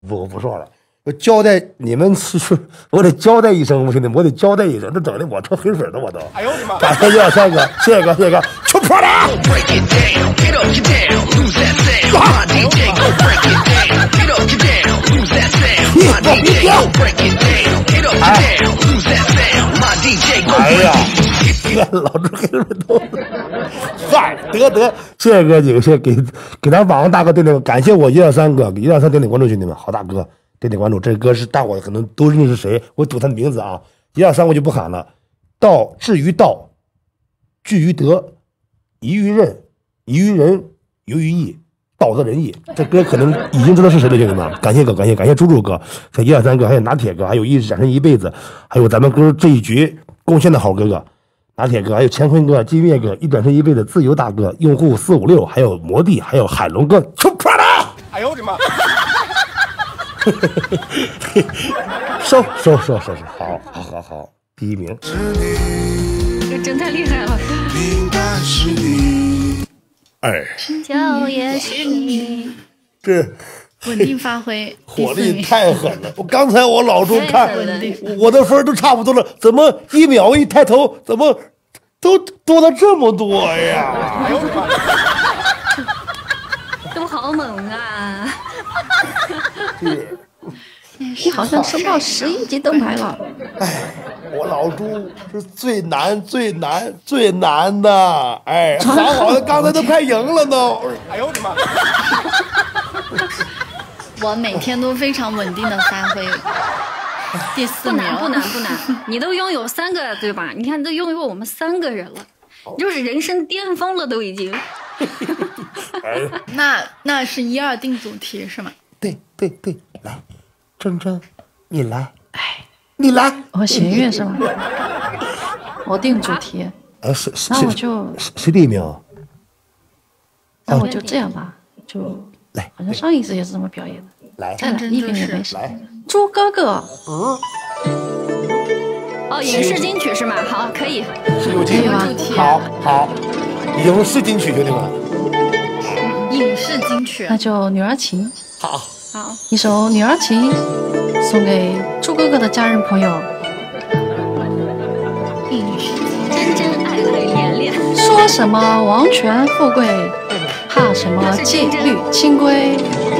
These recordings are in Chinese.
我不说了。我交代你们是，我得交代一声，兄弟们，我得交代一声，这整的我成黑水了，我都。哎呦我的妈！感谢123哥，谢谢哥，谢谢哥，出破了！哎呀，老朱黑水都，嗨，得，谢谢哥几个，谢谢给咱网上大哥点点，感谢我123哥，给123点点关注，兄弟们，好大哥。点点关注，这歌是大伙可能都认识谁，我读他的名字啊，123我就不喊了。道至于道，据于德，宜于任，宜于人，游于义，道德仁义。这歌可能已经知道是谁了，兄弟们，感谢哥，感谢猪猪哥，像123哥，还有拿铁哥，还有一直展示一辈子，还有咱们歌这一局贡献的好哥哥拿铁哥，还有乾坤哥、金月哥，一展示一辈子自由大哥，用户456，还有魔帝，还有海龙哥，出破了！哎呦我的妈！收，好，第1名。 这真太厉害了！ 哎， 笑也是你， 这稳定发挥， 火力太狠了！我刚才我老朱看，我的分都差不多了，怎么1秒一抬头，怎么都多了这么多呀？哎呦我的妈！都好猛啊！ 你好像升到11级灯牌了。 哎，我老朱是最难的，哎，好的，刚才都快赢了都。哎呦我的妈！ 我每天都非常稳定的发挥。第4名， 不难，你都拥有3个对吧？你看都拥有我们3个人了，就是人生巅峰了都已经。 那是1、2定主题是吗？ 对，来，珍珍，你来，你来， 我弦乐是吗？我定主题。那我就谁第1名？ 那我就这样吧，就来， 好像上一次也是这么表演的。 来， 再来一遍也没事。 来， 猪哥哥。 哦，影视金曲是吗？好，可以。 有金曲，好，影视金曲，兄弟们。 影视金曲，那就《女儿情》。 好， 一首《女儿情》送给猪哥哥的家人朋友。影视真爱和连连。 说什么王权富贵，怕什么戒律清规？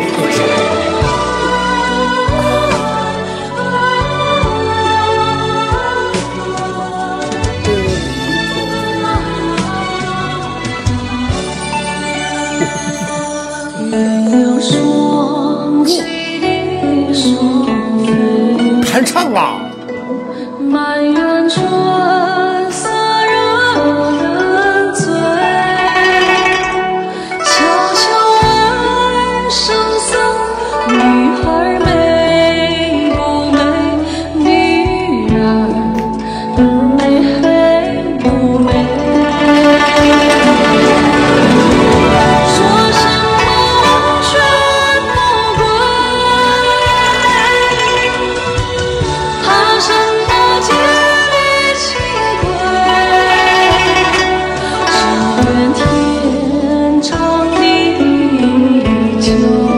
弹唱啊！ 满园春色惹人醉，悄悄问圣僧，女孩美不美？女儿美不美？说什么王权富贵，怕什么戒律清规？只愿天长地久，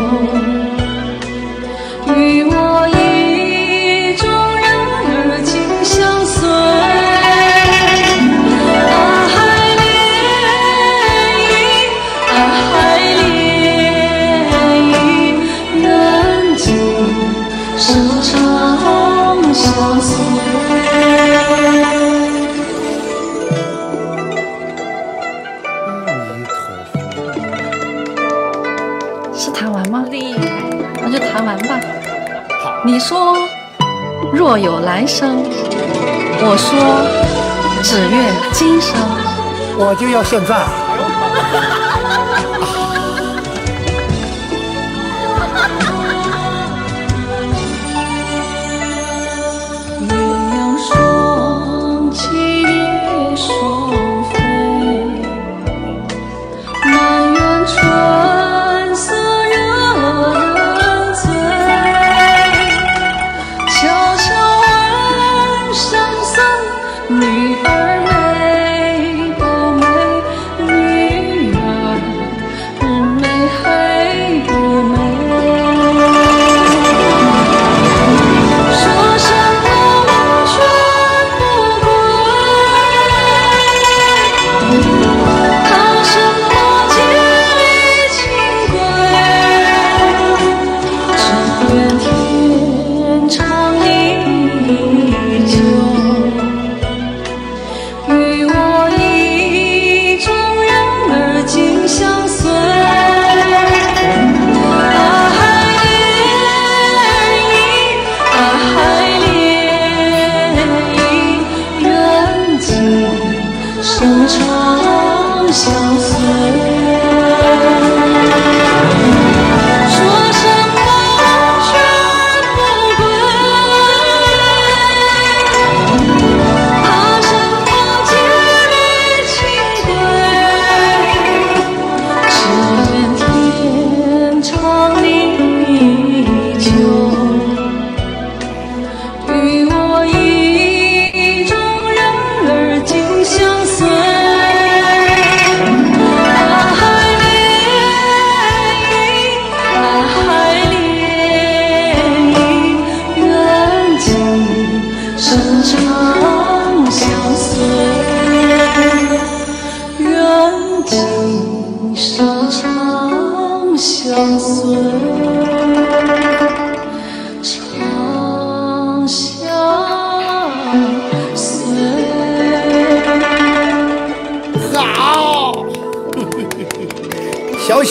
与我意中人儿紧相随。啊海涟漪，啊海涟漪，难尽沙场相随。是弹完吗？ 厉害， 那就弹完吧。你说若有来生，我说只愿今生。 我就要现在。 鸳鸯双栖蝶双飞，满园春色惹人醉。悄悄问圣僧，女儿美不美？女儿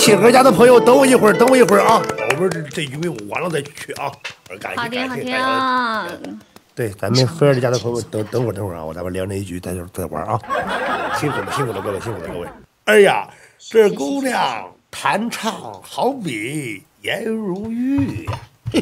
亲哥家的朋友，等我一会儿，等我一会儿啊！我们这鱼尾完了再去啊！ 好的，好的。 对，咱们菲儿家的朋友，等会儿啊，咱们聊那一局，再玩啊！辛苦了，各位，辛苦了，各位。哎呀，这姑娘弹唱好比颜如玉呀！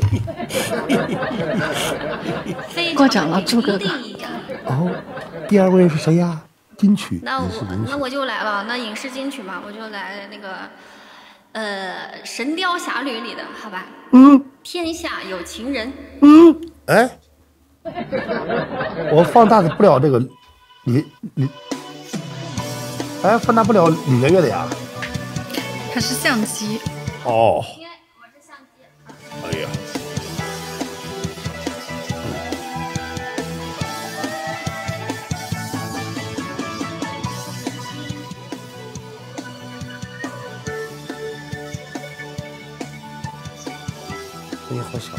过奖了，朱哥哥。 哦，第二位是谁呀？金曲。 那我就来了，那影视金曲嘛，我就来那个《神雕侠侣》里的，好吧？天下有情人。 哎，我放大不了这个放大不了李月月的呀。 它是相机。 哦。 我是相机。 哎呀。声音好小。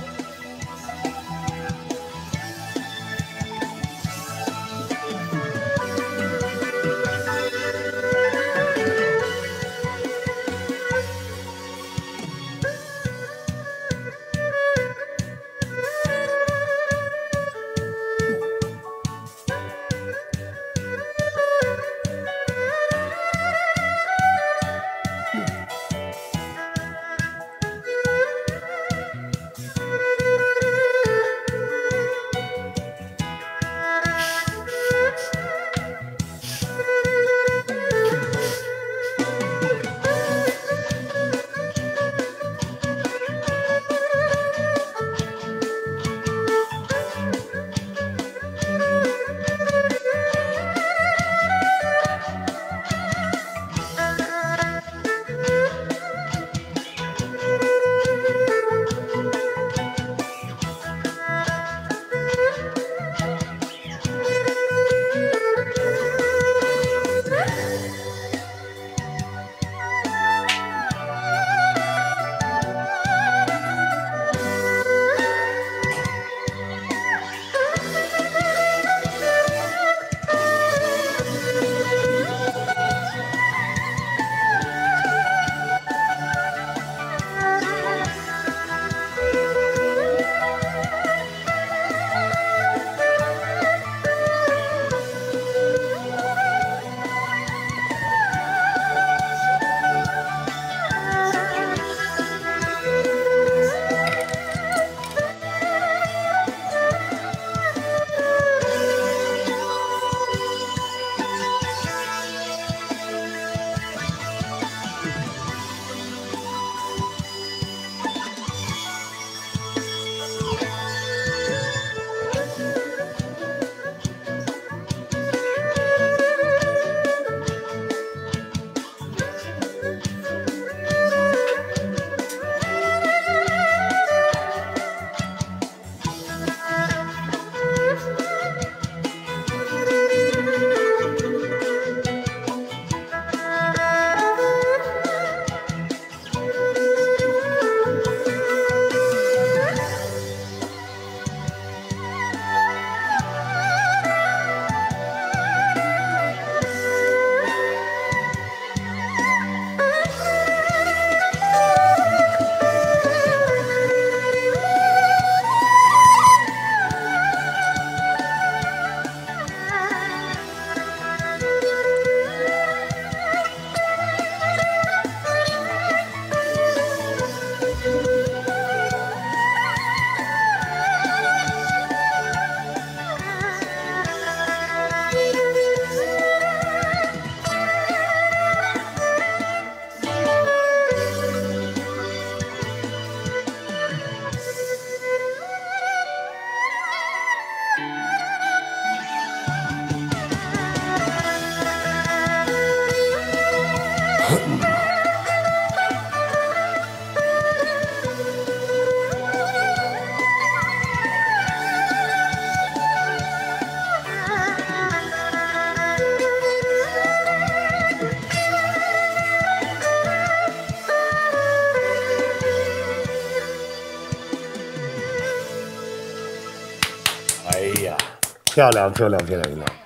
漂亮。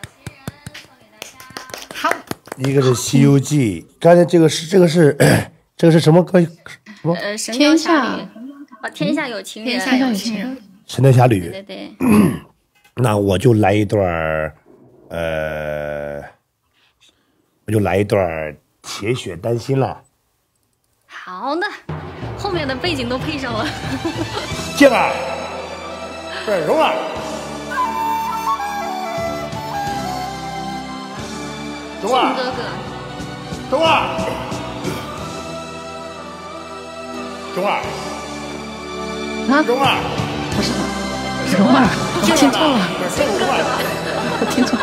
好， 一个是《西游记》，刚才这个是这个是什么歌？什么？ 神雕侠侣。天下有情人。 天下有情人。 神雕侠侣。 对对对。 那我就来一段铁血丹心了。 好的，后面的背景都配上了。 静儿，不是蓉儿，蓉儿， 哥哥， 蓉儿，蓉儿， 啊， 蓉儿， 不是蓉儿，我听错了，我听错了。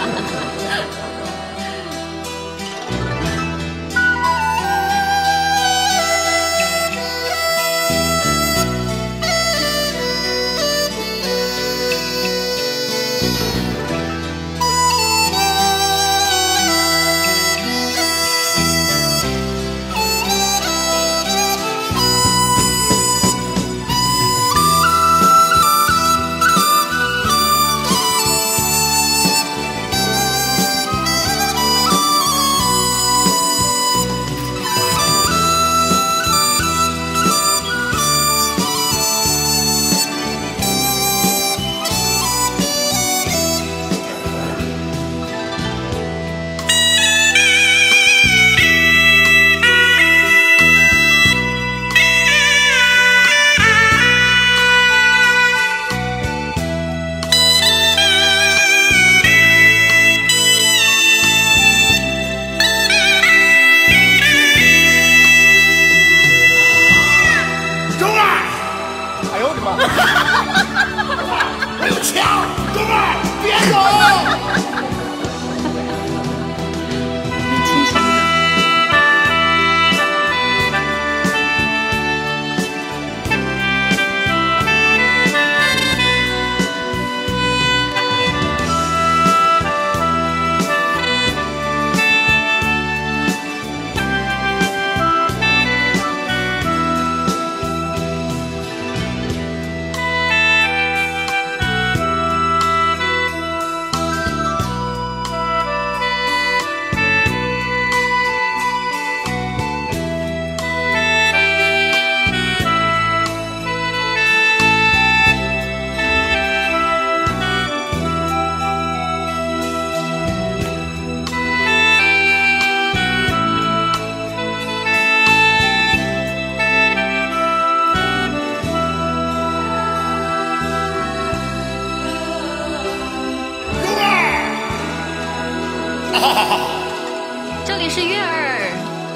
这里是月儿。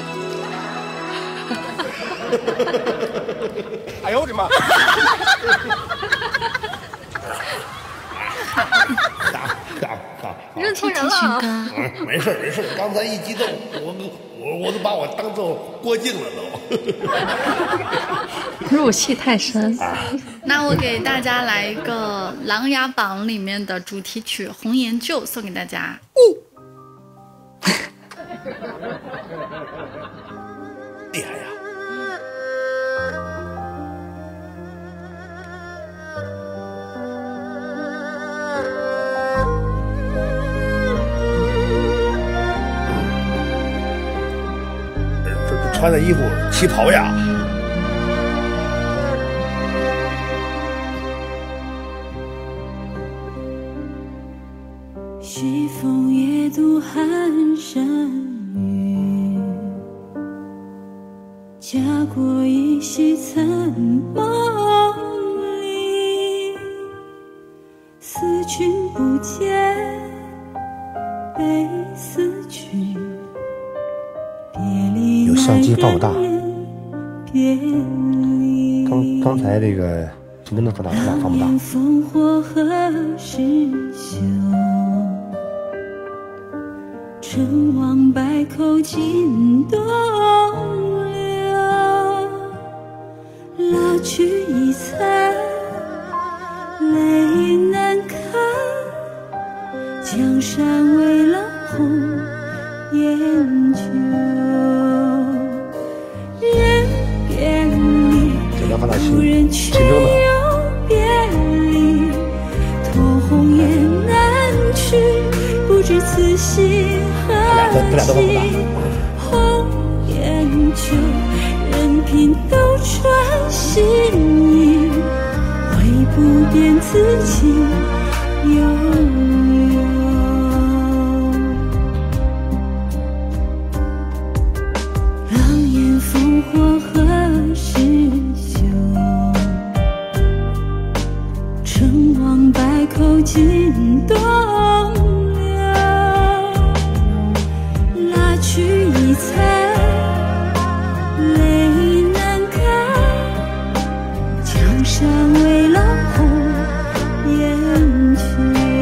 哎呦我的妈！ 认错人了。 没事没事，刚才一激动，我都把我当做郭靖了都。入戏太深。 那我给大家来一个《琅琊榜》里面的主题曲《红颜旧》，送给大家。 厉害呀！这穿的衣服旗袍呀。 西风夜渡寒山雨，家国依稀残梦里。思君不见，悲思君。别离有相机放大。 别离。 刚才这个真的放大，放不大。 烽火何时休？成王败寇尽东流，老去已残，泪难看。江山未老红颜旧，人别离，故人却又别离。托鸿雁南去，不知此心何寄。红颜旧。 品都穿新衣，会不变自己拥有。狼烟烽火何时休？成王败寇尽东流。拉去一彩，泪难干。江山未老红颜旧。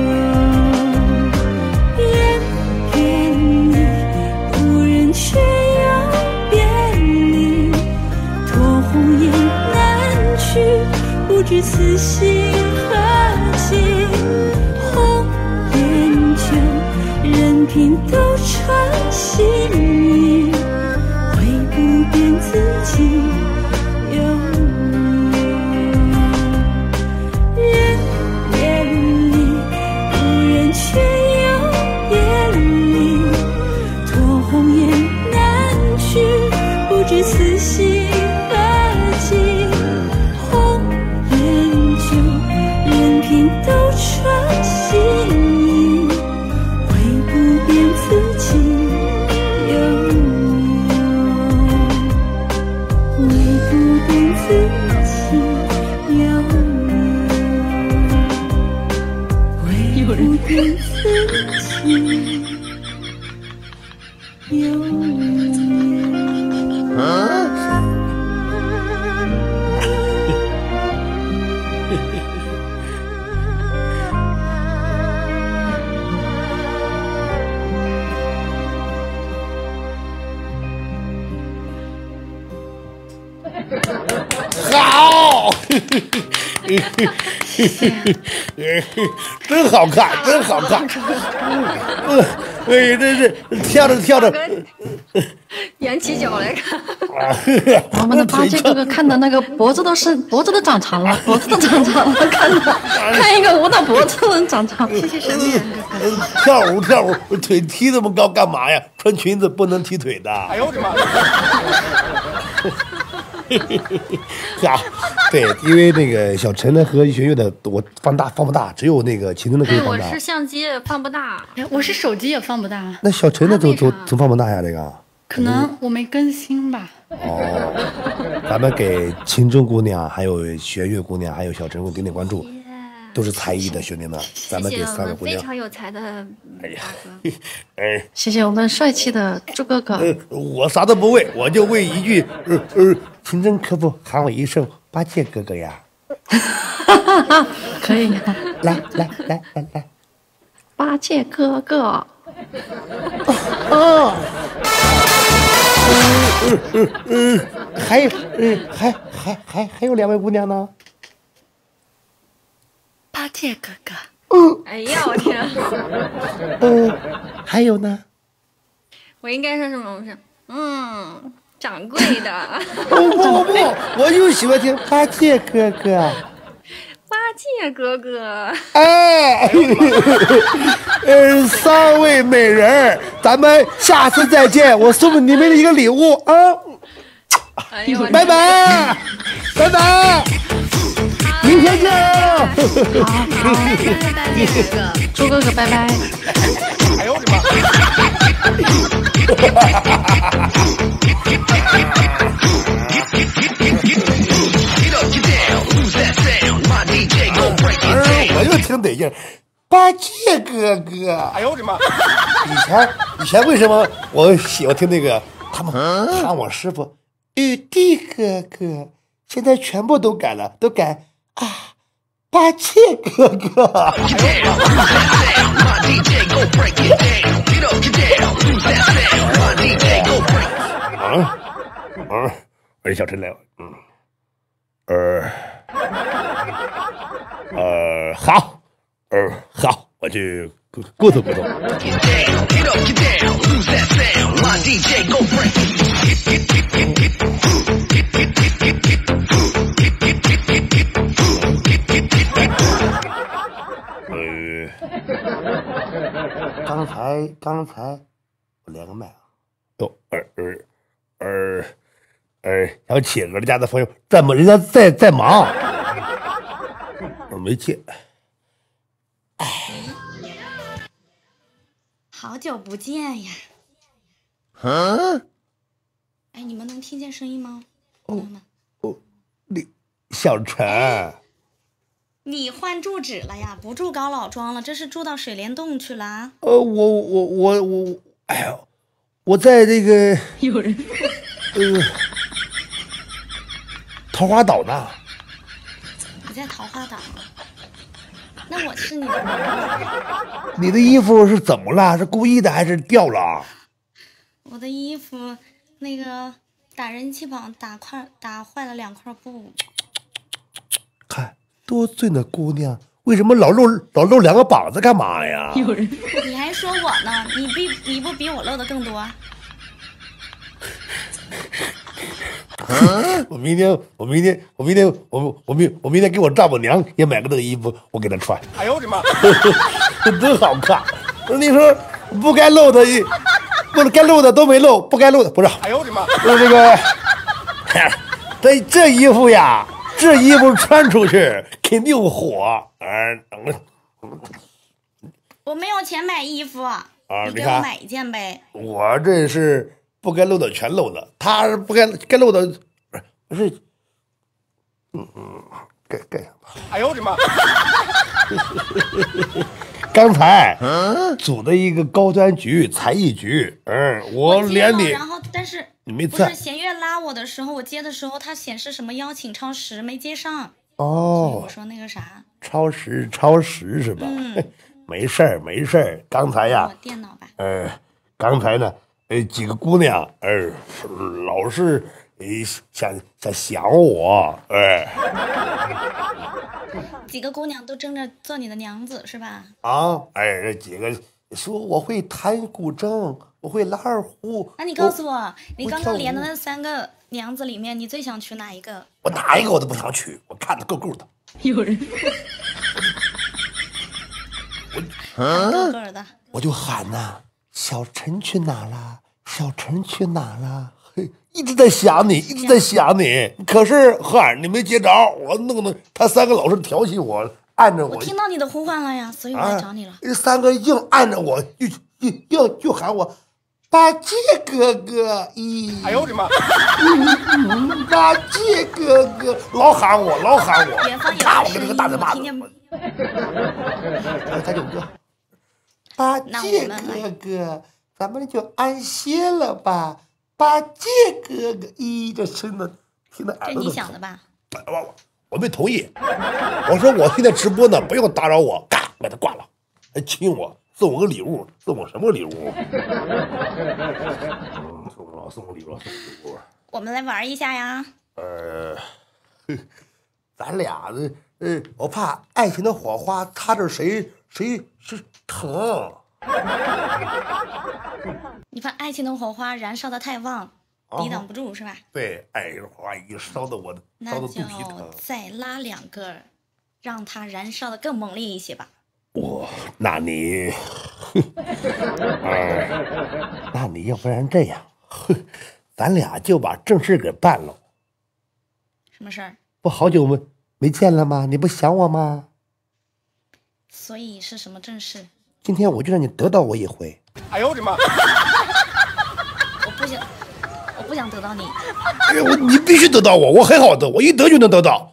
人别离，故人却又别离。托鸿雁南去，不知此心何寄。红颜旧，人品都穿新衣，会不变自己拥有。人别离，故人却又别离。托鸿雁南去，不知此心何寄。红颜旧，人品都穿新衣，会不变自己拥有。会不变自己拥有。会不变自己拥有。 好，真好看，真好看。哎，真是跳着跳着， 踮起脚来看。 我们的八戒哥哥看的那个脖子都长长了，脖子都长长了，看一个舞蹈脖子都长长。谢谢神仙哥哥。 跳舞，腿踢这么高干嘛呀？穿裙子不能踢腿的。哎呦我的妈！啊，对，因为那个小陈的和弦乐的我放不大，只有那个秦钟的可以放大。 我是相机放不大， 我是手机也放不大。 那小陈的怎放不大呀？这个可能我没更新吧。 哦，咱们给秦钟姑娘、还有弦乐姑娘、还有小陈姑点点关注，都是才艺的兄弟们，咱们给三位姑娘。 非常有才的大哥。 哎， 谢谢我们帅气的朱哥哥。 我啥都不为，我就为一句，秦钟可不喊我一声八戒哥哥呀？ 可以。 来， 八戒哥哥。 哦。还有两位姑娘呢。 八戒哥哥。 哎呀，我天！ 还有呢？ 我应该说什么？我说，掌柜的。 不，我就喜欢听八戒哥哥。 八戒哥哥。 哎，三位美人，咱们下次再见，我送你们一个礼物啊！ 哎呦， 拜拜，明天见。 好，拜拜，八戒哥哥， 朱哥哥，拜拜。 哎呦我的妈！我就听得劲，八戒哥哥。哎呦我的妈！以前为什么我喜欢听那个他们喊我师傅玉帝哥哥，现在全部都改了，都改八戒哥哥。我是小陈来了，好，我去咕头。刚才我连个麦啊， 小企鹅家的朋友在忙，人家在忙，我没接。 好久不见呀！哎，你们能听见声音吗？朋友们， 你小陈， 你换住址了呀？不住高老庄了，这是住到水帘洞去了啊？ 我，哎呀，我在这个有人， 桃花岛呢。 你在桃花岛？那我是你的朋友。 你的衣服是怎么了？是故意的还是掉了？ 我的衣服那个打人气榜打坏了2块布。 看多俊的姑娘，为什么老露2个膀子干嘛呀？ 有人， 你还说我呢？你不比我露的更多？ 我明天给我丈母娘也买个这个衣服，我给她穿。哎呦我的妈，真好看！你说不该露的，不该露的都没露，不该露的不是。哎呦我的妈！这个这衣服呀，这衣服穿出去肯定火。 我没有钱买衣服你给我买一件呗。 我这是不该露的全露了，他是不该露的，不是，盖上吧。哎呦我的妈！刚才组的一个高端局才艺局，我连你， 然后但是你没在。 不是弦乐拉我的时候，我接的时候它显示什么邀请超时没接上。 哦， 我说那个啥， 超时是吧？没事儿。刚才呀， 我电脑吧。 刚才呢，几个姑娘，老是想我， 几个姑娘都争着做你的娘子是吧？ 这几个说我会弹古筝，我会拉二胡。 那你告诉我，你刚刚连的那3个娘子里面，你最想娶哪一个？ 我哪一个我都不想娶，我看的够的。 有人， 够的。 我就喊呐，小陈去哪了？小陈去哪了？嘿，一直在想你。可是你没接着，我弄得他3个老是调戏我，按着我。 我听到你的呼唤了呀，所以我来找你了。 这3个硬按着我，就喊我八戒哥哥。哎呦我的妈！八戒哥哥，老喊我。 远方有我给那个大嘴巴子。他就哥。八戒哥哥，咱们就安歇了吧。八戒哥哥，这声的听得耳朵都疼。 这你想的吧？ 我没同意，我说我现在直播呢，不用打扰我，嘎把他挂了，还亲我，送我个礼物，送我什么礼物？送我礼物。 我们来玩一下呀。 咱俩我怕爱情的火花擦着谁是疼。 你怕爱情的火花燃烧的太旺，抵挡不住是吧？ 对，爱情的火花已经烧得我烧得肚皮疼。 那就再拉2个，让它燃烧的更猛烈一些吧。 那你要不然这样，咱俩就把正事给办了。 什么事儿？ 不好久没见了吗？你不想我吗？ 所以是什么正事？ 今天我就让你得到我一回。哎呦我的妈！ 我不想得到你。 你必须得到我，我很好得，我一得就能得到。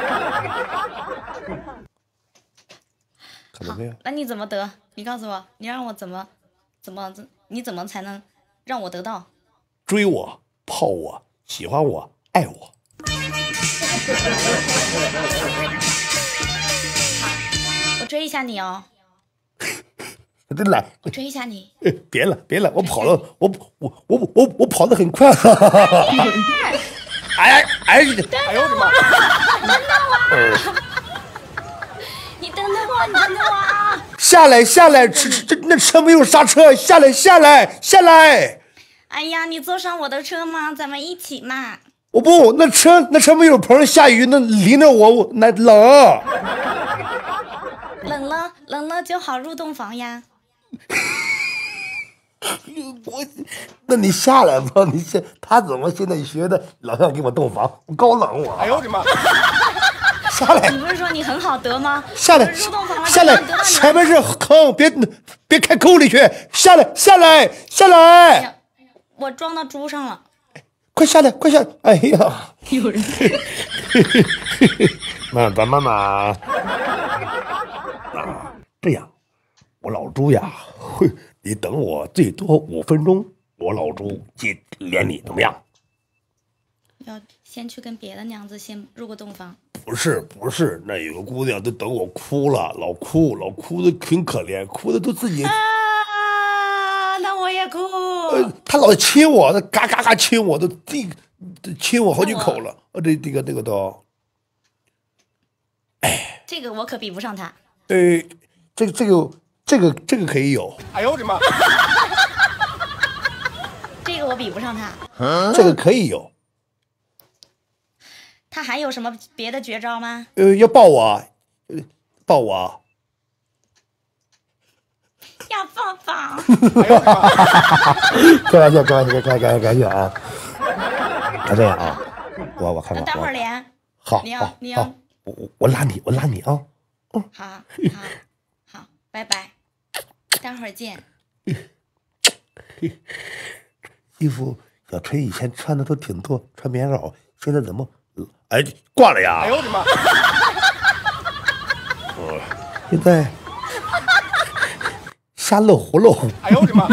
看到没有？ 那你怎么得？你告诉我，你让我你怎么才能让我得到？ 追我，泡我，喜欢我，爱我。 我追一下你哦。 真来， 我追一下你。 别了，我跑了，我跑得很快。哎呦我的妈！ 你等等我，你等等我啊！ 下来，那车没有刹车，下来！ 哎呀，你坐上我的车吗？咱们一起嘛。 我不，那车没有棚，下雨那淋着我那冷。 冷了就好入洞房呀。 那你下来吧，他怎么现在学的老想给我洞房，我高冷我。哎呦我的妈！下来！ 你不是说你很好得吗？ 下来！ 入洞房了， 下来！前面是坑，别开沟里去！下来！下来！下来！ 哎呀，我撞到猪上了。 快下来！快下来！哎呀！ 有人。 咱妈妈这样，我老朱呀，你等我最多5分钟，我老朱接连你怎么样？ 要先去跟别的娘子先入个洞房。 不是，那有个姑娘都等我哭了，老哭的挺可怜，哭的都自己啊，那我也哭。 她老亲我，她嘎嘎嘎亲我，都亲我好几口了。这个都，哎， 这个我可比不上他。 这个可以有。哎呦我的妈！ 这个我比不上他。 这个可以有。 他还有什么别的绝招吗？ 要抱我，抱我。 要抱抱。 开玩笑啊！他这样啊，我看看。 等会儿连。 好， 你要， 我拉你啊。 好，拜拜，待会儿见。 衣服小锤以前穿的都挺多，穿棉袄，现在怎么？哎，挂了呀！哎呦我的妈！现在瞎露胡露。哎呦我的妈！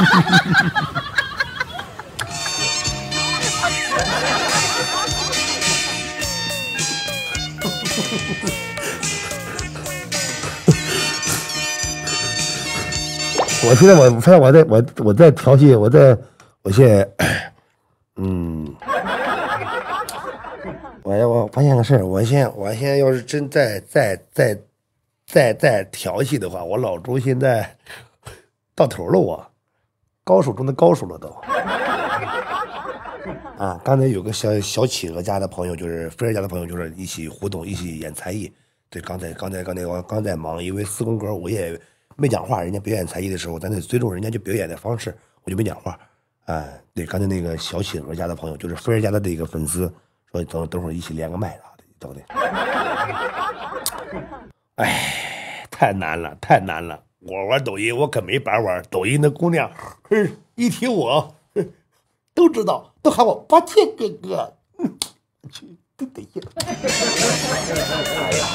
我现在我发现我在调戏，我现在我发现个事儿，我现在要是真再调戏的话，我老朱现在到头了，我高手中的高手了都。啊，刚才有个小企鹅家的朋友，就是菲儿家的朋友，就是一起互动，一起演才艺。对，刚才我刚在忙，因为4宫格我也没讲话，人家表演才艺的时候，咱得尊重人家就表演的方式，我就没讲话。哎，对，刚才那个小企鹅家的朋友，就是菲儿家的这个粉丝。说等会儿一起连个麦啥的，等等。哎，太难了！我玩抖音我可没白玩，抖音的姑娘，一提我，都知道，都喊我八戒哥哥。去，都得劲。哎呀！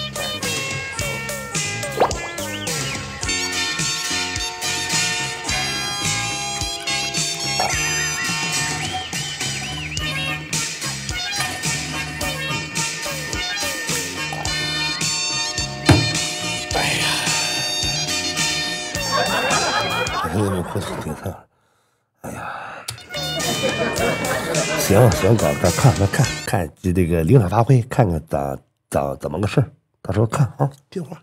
哎呀，行，搞看这个临场发挥，看看怎么个事儿，到时候看啊，听话。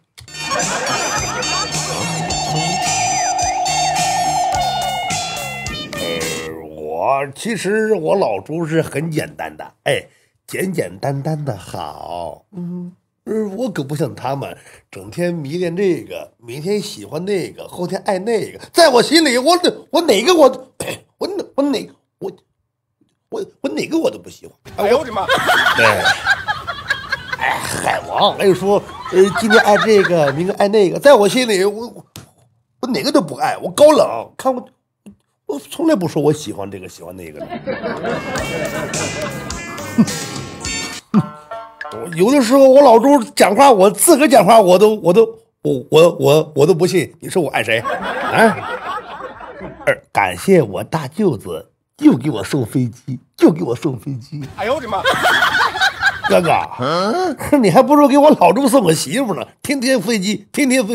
其实我老朱是很简单的，哎，简单的好，我可不像他们，整天迷恋这个，明天喜欢那个，后天爱那个，在我心里，我哪个我哪个我都不喜欢。哎呦我的妈！对，哎，海王，哎说，今天爱这个，明天爱那个，在我心里，我哪个都不爱，我高冷，看我从来不说我喜欢这个喜欢那个的。有的时候我老朱讲话，我自个讲话我都不信。你说我爱谁？啊？感谢我大舅子就给我送飞机，哎呦我的妈！哥哥，你还不如给我老朱送个媳妇呢，天天飞机。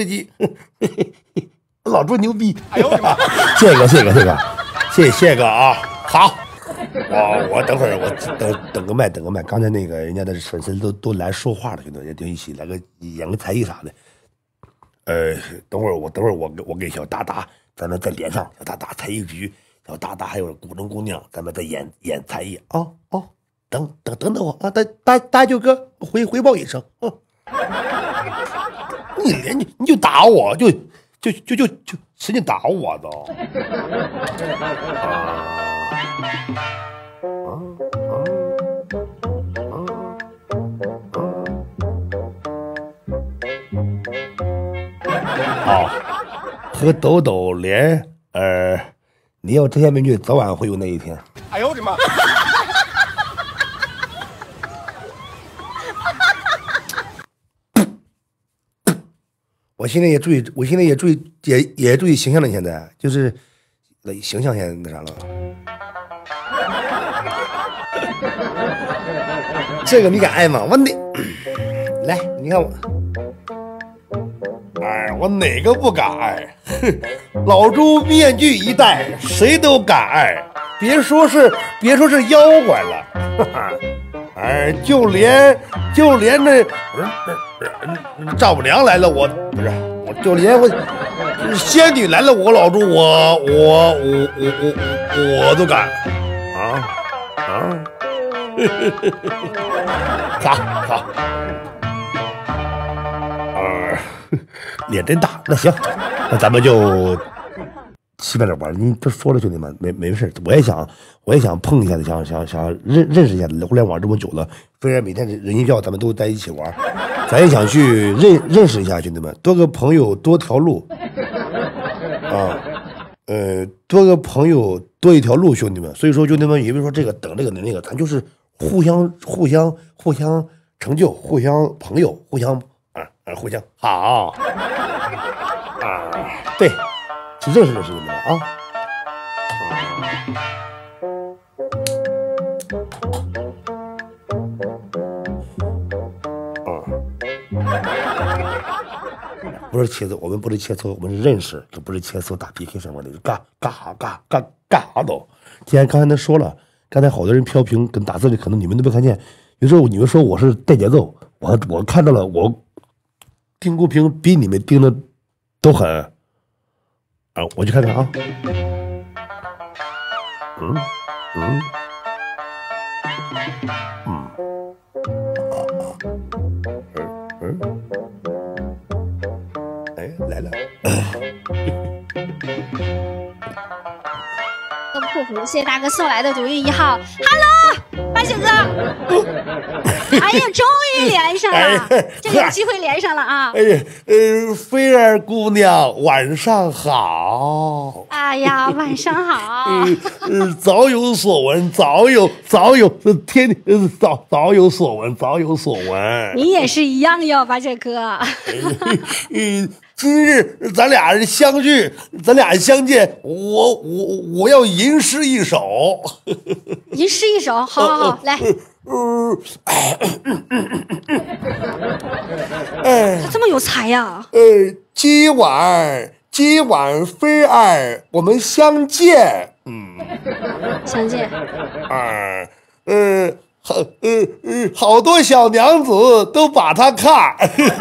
老朱牛逼！哎呦我的妈！谢谢哥啊，好。我等会儿我等个麦，刚才那个人家的粉丝都来说话了，也就一起来个演个才艺啥的。等会儿我给小达达咱们再连上，小达达才艺局，小达达还有古筝姑娘，咱们再演才艺啊。等我啊，大舅哥回报一声。你就打我，就就使劲打我都。和抖抖连你要这些美女，早晚会有那一天。哎呦我的妈！我现在也注意，也注意形象了。现在就是形象现在那啥了。这个你敢爱吗？我哪来？你看我，哎，我哪个不敢爱？老朱面具一戴，谁都敢爱。别说是妖怪了，哎，就连那丈母娘来了，我不是，我就连我仙女来了，我老朱我都敢啊！好，脸真大，那行，那咱们就西边点玩。你都说了，兄弟们，没事，我也想碰一下子，想认识一下子。互联网这么久了，虽然每天人一叫咱们都在一起玩，咱也想去认识一下，兄弟们，多个朋友多条路啊，多个朋友多一条路，兄弟们。所以说，兄弟们，也别说这个等这个等那个，咱就是互相成就，互相朋友，互相好对，去认识你们啊。不是切磋，我们不是切磋，我们是认识，这不是切磋打 PK 什么的，干啥都。既然刚才说了，刚才好多人飘屏跟打字的，可能你们都没看见。有时候你们说我是带节奏，我看到了，我盯公屏比你们盯的都狠啊！我去看看啊，哎，来了。 破釜，谢谢大哥送来的独运1号 ，Hello， 八九哥，哎呀，终于连上了，这有机会连上了啊！ 哎呀，菲儿姑娘，晚上好。 哎呀，晚上好。 早有所闻，早有早有所闻。 你也是一样哟，八九哥。 今日咱俩相聚，咱俩相见，我要吟诗一首。 吟诗一首，好，来。他这么有才呀！ 今晚菲儿，我们相见。 相见。 好多小娘子都把她看，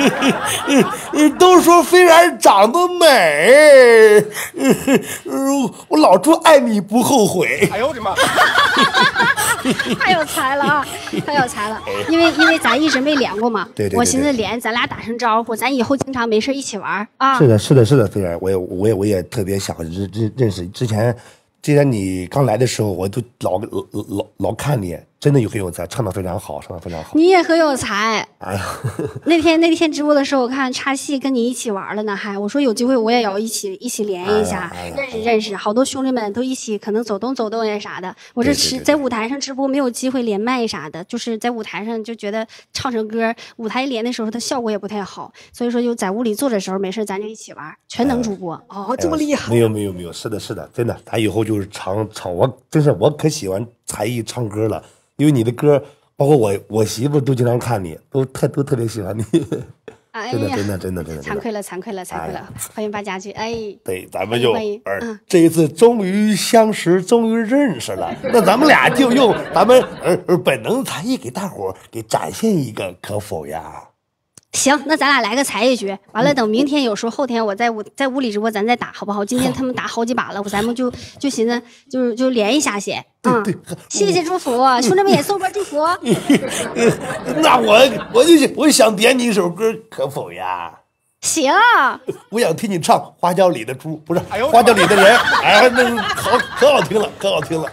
都说菲儿长得美，我老朱爱你不后悔。哎呦我的妈！ 太有才了啊！太有才了，因为咱一直没连过嘛。对，我寻思连，咱俩打声招呼，咱以后经常没事一起玩啊。 是的，菲儿，我也特别想认识。之前你刚来的时候，我都老看你，真的很有才，唱得非常好。 你也很有才。 哎呀， 那天直播的时候，我看插戏跟你一起玩了呢，我说有机会我也要一起连一下，认识好多兄弟们都一起，可能走动呀啥的。我这在舞台上直播没有机会连麦啥的，就是在舞台上就觉得唱首歌，舞台连的时候它效果也不太好，所以说就在屋里坐的时候没事咱就一起玩，全能主播。这么厉害？ 没有，是的，真的，咱以后就是唱，我可喜欢才艺唱歌了。因为你的歌，包括我媳妇都经常看你，都特别喜欢你。 哎呀， 真的， 惭愧了，欢迎八家具。哎， 对，咱们就这一次终于相识，终于认识了。那咱们俩就用咱们本能才艺给大伙给展现一个，可否呀？ 行，那咱俩来个才艺局，完了等明天有时候后天我在屋里直播，咱再打好不好？今天他们打好几把了，咱们就寻思就连一下先。对，谢谢祝福，兄弟们也送波祝福。 那我想点你一首歌，可否呀？ 行， 我想听你唱《花轿里的猪》，不是花轿里的人，哎，那可好听了，可好听了。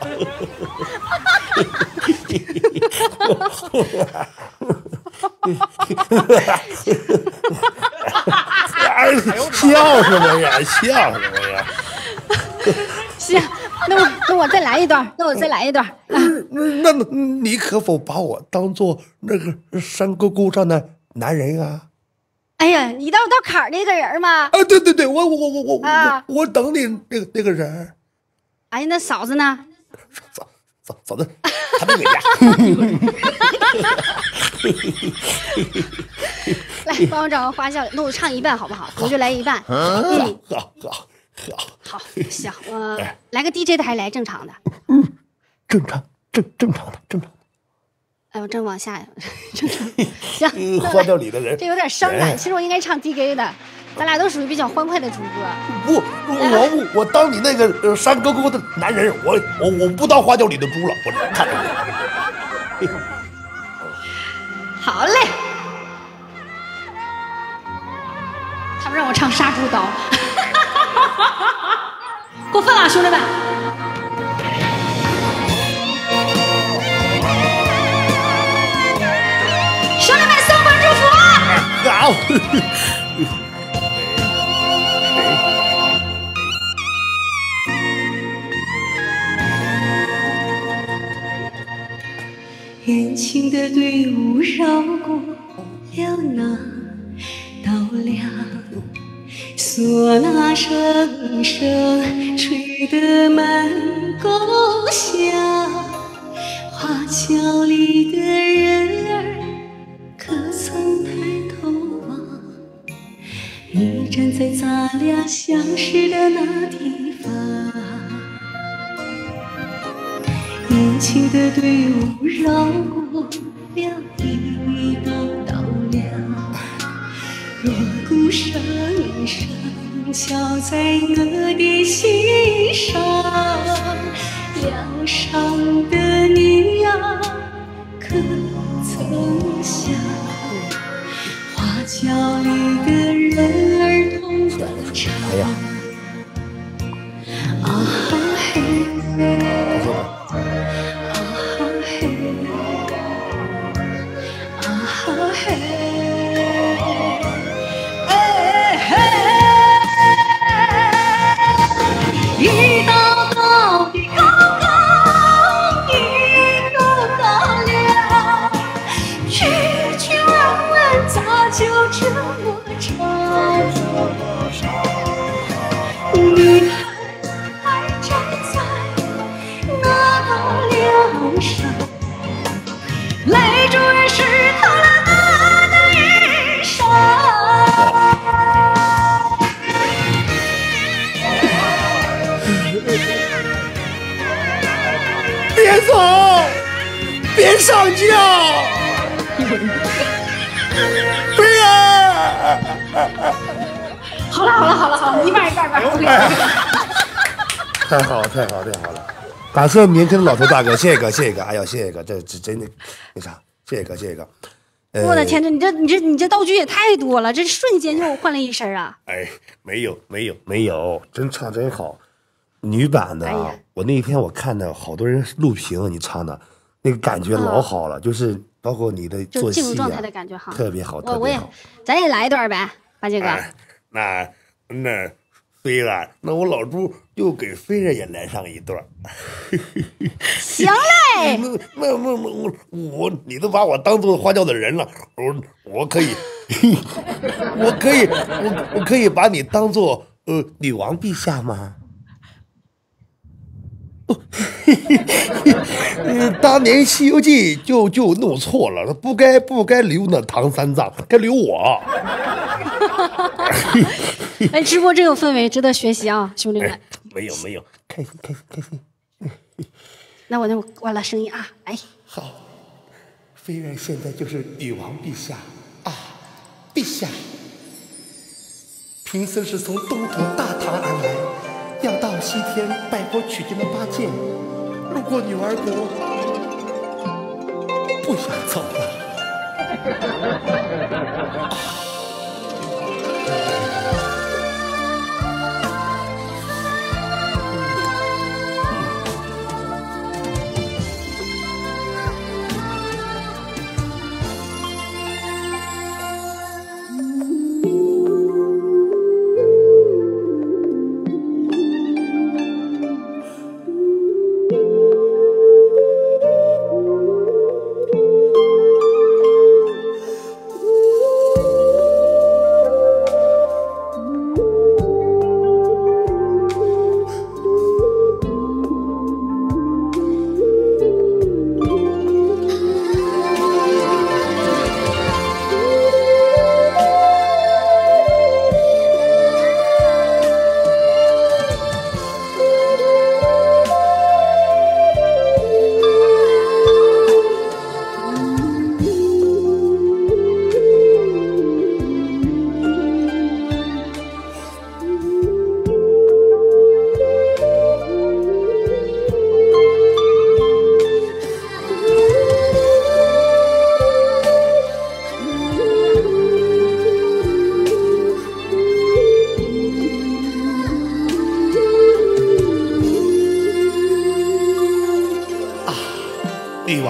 笑什么呀？笑什么呀？ 行，那我再来一段， 那你可否把我当做那个山沟沟上的男人啊？ 哎呀，你到坎儿那个人吗？ 啊，对，我等你那个人。 哎呀，那嫂子呢？ 嫂子，还没回家。 来，帮我找个花轿，那我唱一半好不好？我就来一半。好，行，我来个 DJ 的还是来正常的？ 正常的。 哎，我正往下，正常。行， 花轿里的人， 这有点伤感。其实我应该唱 DJ 的，咱俩都属于比较欢快的主播。 我当你那个山沟沟的男人，我不当花轿里的猪了，我看着你。 好嘞，他们让我唱杀猪刀，过分了，兄弟们！兄弟们，送份祝福啊！ 好。 远行的队伍绕过了那道梁，唢呐声声吹得满宫响，花轿里的人儿可曾抬头望？你站在咱俩相识的那地方。年轻的队伍绕过了一道道梁，锣鼓声声敲在我的心上，梁上的你呀，可曾想，花轿里的人儿同欢唱。啊嘿。一道道的高高，一道道梁，曲曲弯弯，咋就这么长？你还站在那梁上，泪珠儿湿透了他的衣裳。 别走，别上轿，飞儿！ 好了，一半。 太好了！感谢年轻的老头大哥，谢谢哥，哎呀，谢谢哥，这真的那啥，谢谢哥。 我的天，你这道具也太多了，这瞬间就换了一身啊！ 哎，没有，真唱真好。女版的啊，我那天我看到好多人录屏，你唱的那个感觉老好了，就是包括你的做戏就进入状态的感觉哈， 特别好， 咱也来一段呗，八戒哥。 那飞了，那我老朱就给飞儿也来上一段。 行嘞。 你都把我当做花轿的人了，我可以，我可以把你当做女王陛下吗？当年《西游记》就弄错了，不该留那唐三藏，该留我。 哎，直播真有氛围，值得学习啊，兄弟们。 没有，开心。 那我关了声音啊，来。 好，飞儿现在就是女王陛下啊，陛下。贫僧是从东土大唐而来，要到西天拜佛取经的八戒，路过女儿国，不想走了。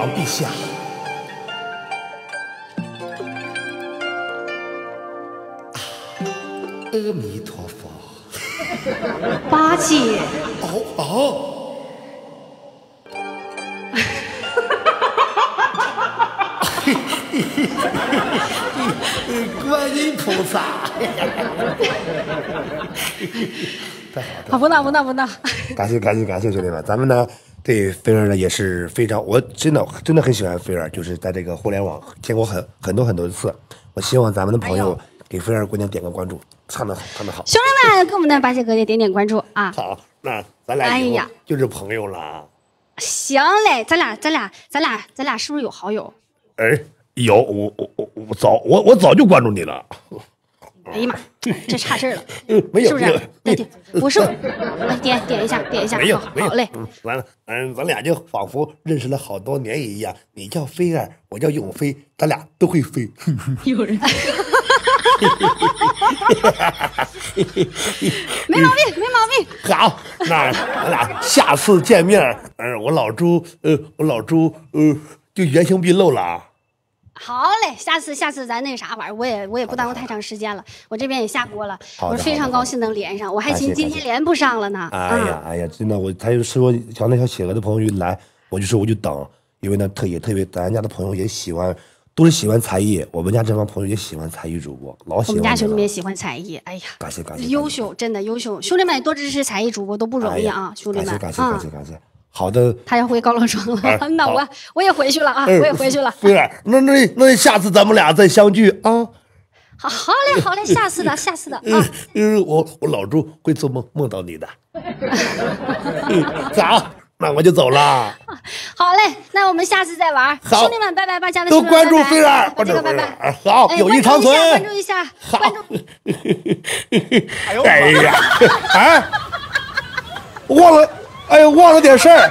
王陛下。阿弥陀佛。 八戒。 观音菩萨。太好， 不闹。 感谢兄弟们，咱们呢对菲儿呢也是非常，我真的很喜欢菲儿，就是在这个互联网见过很多次。我希望咱们的朋友给菲儿姑娘点个关注，唱得好。 兄弟们，给我们的八戒哥也点关注啊！ 好，那咱俩以后就是朋友了。 行嘞，咱俩是不是有好友？ 哎，有，我早就关注你了。 哎呀妈，这差事了， 没有， 是不是？对，不是，点一下， 没有， 好嘞。 完了，咱俩就仿佛认识了好多年一样。你叫菲儿，我叫永飞，咱俩都会飞。 有人。没毛病。 好，那咱俩下次见面，我老朱就原形毕露了啊。 好嘞，下次咱那啥玩意儿，我也不耽误太长时间了，我这边也下锅了，我非常高兴能连上，我还寻思今天连不上了呢。 哎呀，真的，他就说想那小企鹅的朋友一来，我就等，因为呢特别咱家的朋友也喜欢，都是喜欢才艺，我们家这帮朋友也喜欢才艺主播，老喜欢。 我们家兄弟们也喜欢才艺，哎呀， 感谢， 优秀，真的优秀，兄弟们多支持才艺主播都不容易啊，兄弟们， 感谢。好的， 他要回高冷庄了，那我也回去了啊，我也回去了。 对，那下次咱们俩再相聚啊。 好嘞，下次的啊。 我老朱会做梦到你的。好，那我就走了。 好嘞，那我们下次再玩。兄弟们，拜拜，家的都关注菲儿， 拜拜。 好，友谊长存， 关注一下。 好。哎呀，忘了点事儿，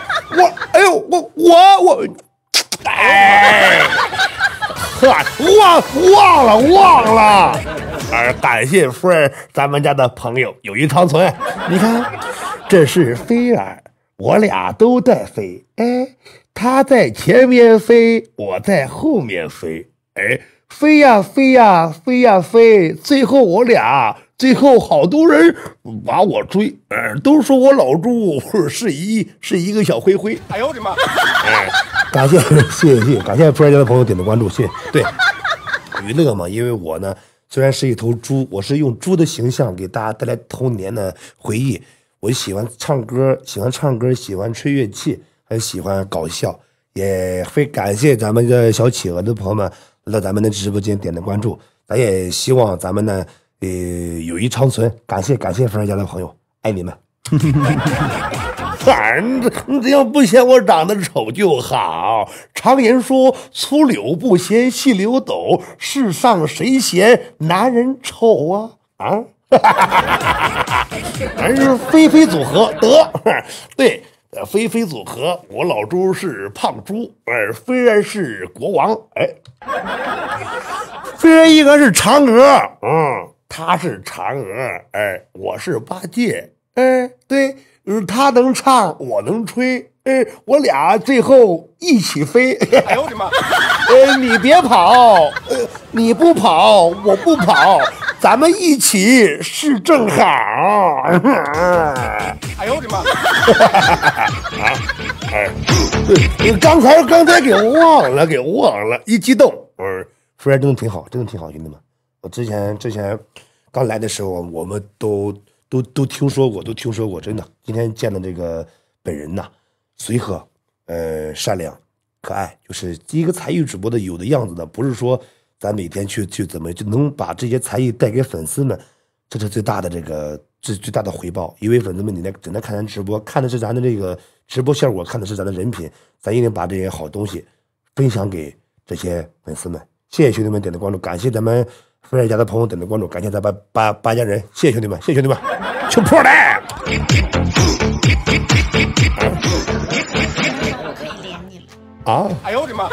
忘了，感谢菲儿，咱们家的朋友友谊长存。你看，这是菲儿，我俩都在飞，他在前面飞，我在后面飞，飞呀飞，最后好多人把我追，都说我老朱是一个小灰灰。哎呦我的妈！感谢菲儿家的朋友点的关注，谢谢。对，娱乐嘛，因为我呢虽然是一头猪，我是用猪的形象给大家带来童年的回忆。我喜欢唱歌，喜欢吹乐器，还喜欢搞笑，也非感谢咱们的小企鹅的朋友们来到咱们的直播间点的关注，咱也希望咱们呢友谊长存，感谢菲儿家的朋友，爱你们。你只要不嫌我长得丑就好。常言说粗柳不嫌细柳陡，世上谁嫌男人丑啊？咱是菲菲组合得，对，菲菲组合，我老朱是胖猪，菲儿是国王，菲儿应该是嫦娥，他是嫦娥，我是八戒，对，他能唱，我能吹，我俩最后一起飞。哎呦我的妈！你别跑，你不跑，我不跑，咱们一起是正好。哎呦我的妈！刚才给忘了，一激动，菲儿真的挺好，兄弟们。我之前刚来的时候，我们都听说过，真的。今天见的这个本人呐，随和，善良，可爱，就是一个才艺主播的有的样子呢。不是说咱每天去怎么就能把这些才艺带给粉丝们，这是最大的最大的回报。因为粉丝们你只能看咱直播，看的是咱的这个直播效果，看的是咱的人品，咱一定把这些好东西分享给这些粉丝们。谢谢兄弟们点的关注，感谢咱们菲儿家的朋友点的关注，感谢咱八家人，谢谢兄弟们，去破来。 我可以连你了啊！ 哎呦我的妈！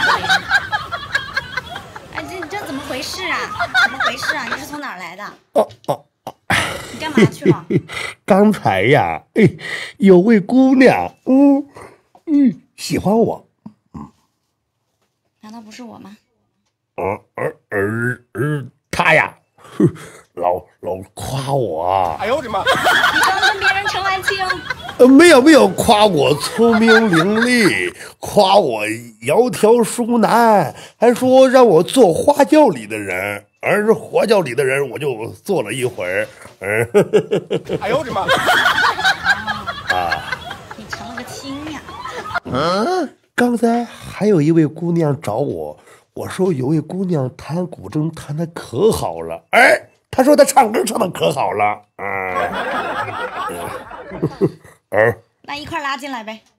哎，这怎么回事啊？你是从哪儿来的？你干嘛去了？ 刚才呀，有位姑娘，喜欢我， 难道不是我吗？ 他呀，老夸我。 哎呦我的妈！你刚跟别人成完亲？ 没有夸我聪明伶俐，夸我窈窕淑男，还说让我做花轿里的人，而花轿里的人我就做了一会儿。 哎呦我的妈！你成了个亲呀！ 刚才还有一位姑娘找我，我说有位姑娘弹古筝弹得可好了，她说她唱歌唱得可好了， 那一块拉进来呗。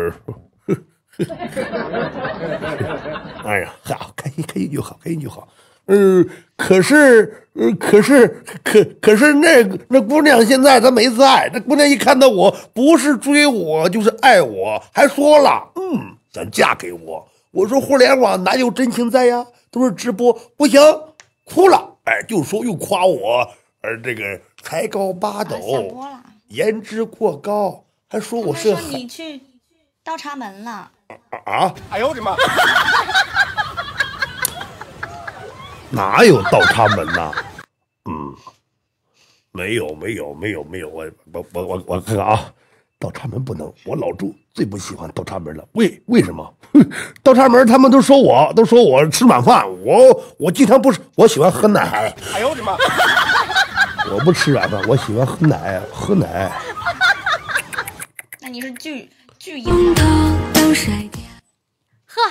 哎呀，好，开心就好，开心就好。可是那姑娘现在她没在，那姑娘一看到我，不是追我就是爱我，还说了，想嫁给我。我说互联网哪有真情在呀？都是直播，不行，哭了。就说又夸我，这个才高八斗，颜值过高，还说我是。 说你去倒插门了。 哎呦我的妈！哪有倒插门呐？没有，我看看啊，倒插门不能，我老朱最不喜欢倒插门了。为什么？倒插门他们都说我吃软饭，我经常不吃，我喜欢喝奶。哎呦我的妈！我不吃软饭，我喜欢喝奶。 那你是巨婴的。 呵。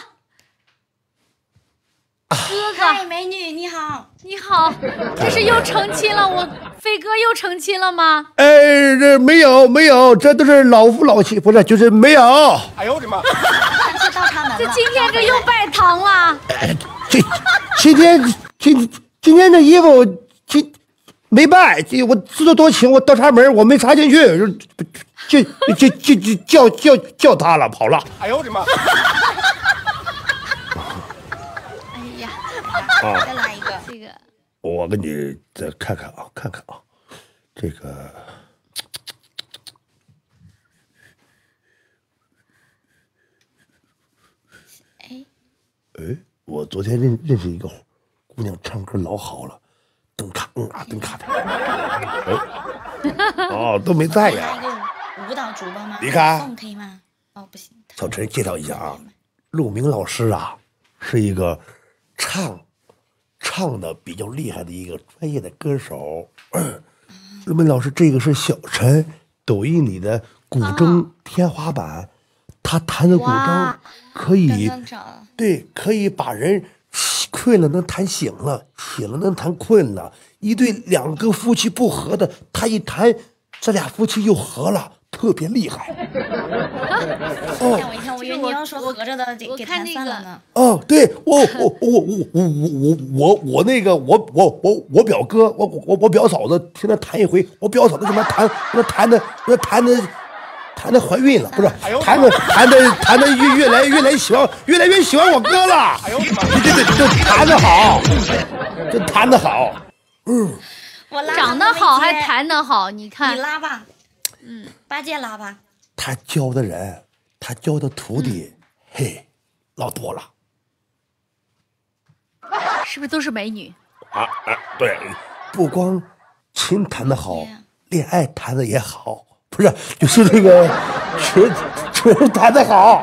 哥哥， 嗨，美女你好， 你好，这是又成亲了，飞哥又成亲了吗？ 这没有，这都是老夫老妻，不是，就是没有。哎呦我的妈！ 去倒插门了。 这今天这又拜堂了。 今天这衣服没拜，我自作多情，我倒插门我没插进去，叫他了，跑了。哎呦我的妈！ 再来一个， 这个我给你再看看啊，这个，我昨天认识一个姑娘，唱歌老好了，灯卡的，都没在呀。 一个舞蹈主播吗？ 你看， 送可以吗？不行。 小陈介绍一下啊，陆明老师啊，是一个唱的比较厉害的一个专业的歌手。陆明老师，这个是小陈抖音里的古筝天花板，他弹的古筝可以可以把人困了能弹醒了，醒了能弹困了。一对两个夫妻不和的，他一弹，这俩夫妻又和了，特别厉害。 吓我一跳，我以为你要说合着的给弹散了呢。 对，我那个我表哥，我表嫂子听他弹一回，我表嫂子怎么弹的怀孕了，不是弹的越来越喜欢我哥了。哎呦，这弹得好，这弹得好。 我拉长得好还弹得好，你看你拉吧，8戒拉吧。 他教的人，他教的徒弟，老多了。 是不是都是美女？ 对，不光琴弹得好，恋爱弹的也好，不是，就是那个纯弹得好。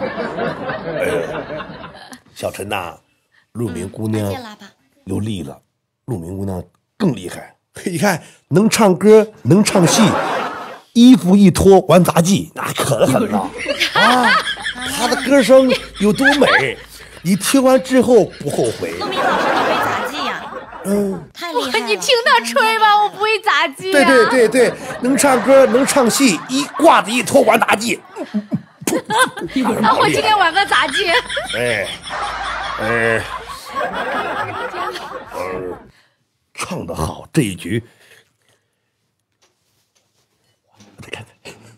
小陈呐，陆明姑娘有力了，陆明姑娘更厉害。你看，能唱歌，能唱戏，衣服一脱玩杂技，那可狠了啊！她的歌声有多美，你听完之后不后悔。 陆明老师，你会杂技呀？太厉害了！ 你听他吹吧，我不会杂技。 对，能唱歌，能唱戏，一褂子一脱玩杂技。 那我今天玩个杂技。 唱得好，这一局。我再看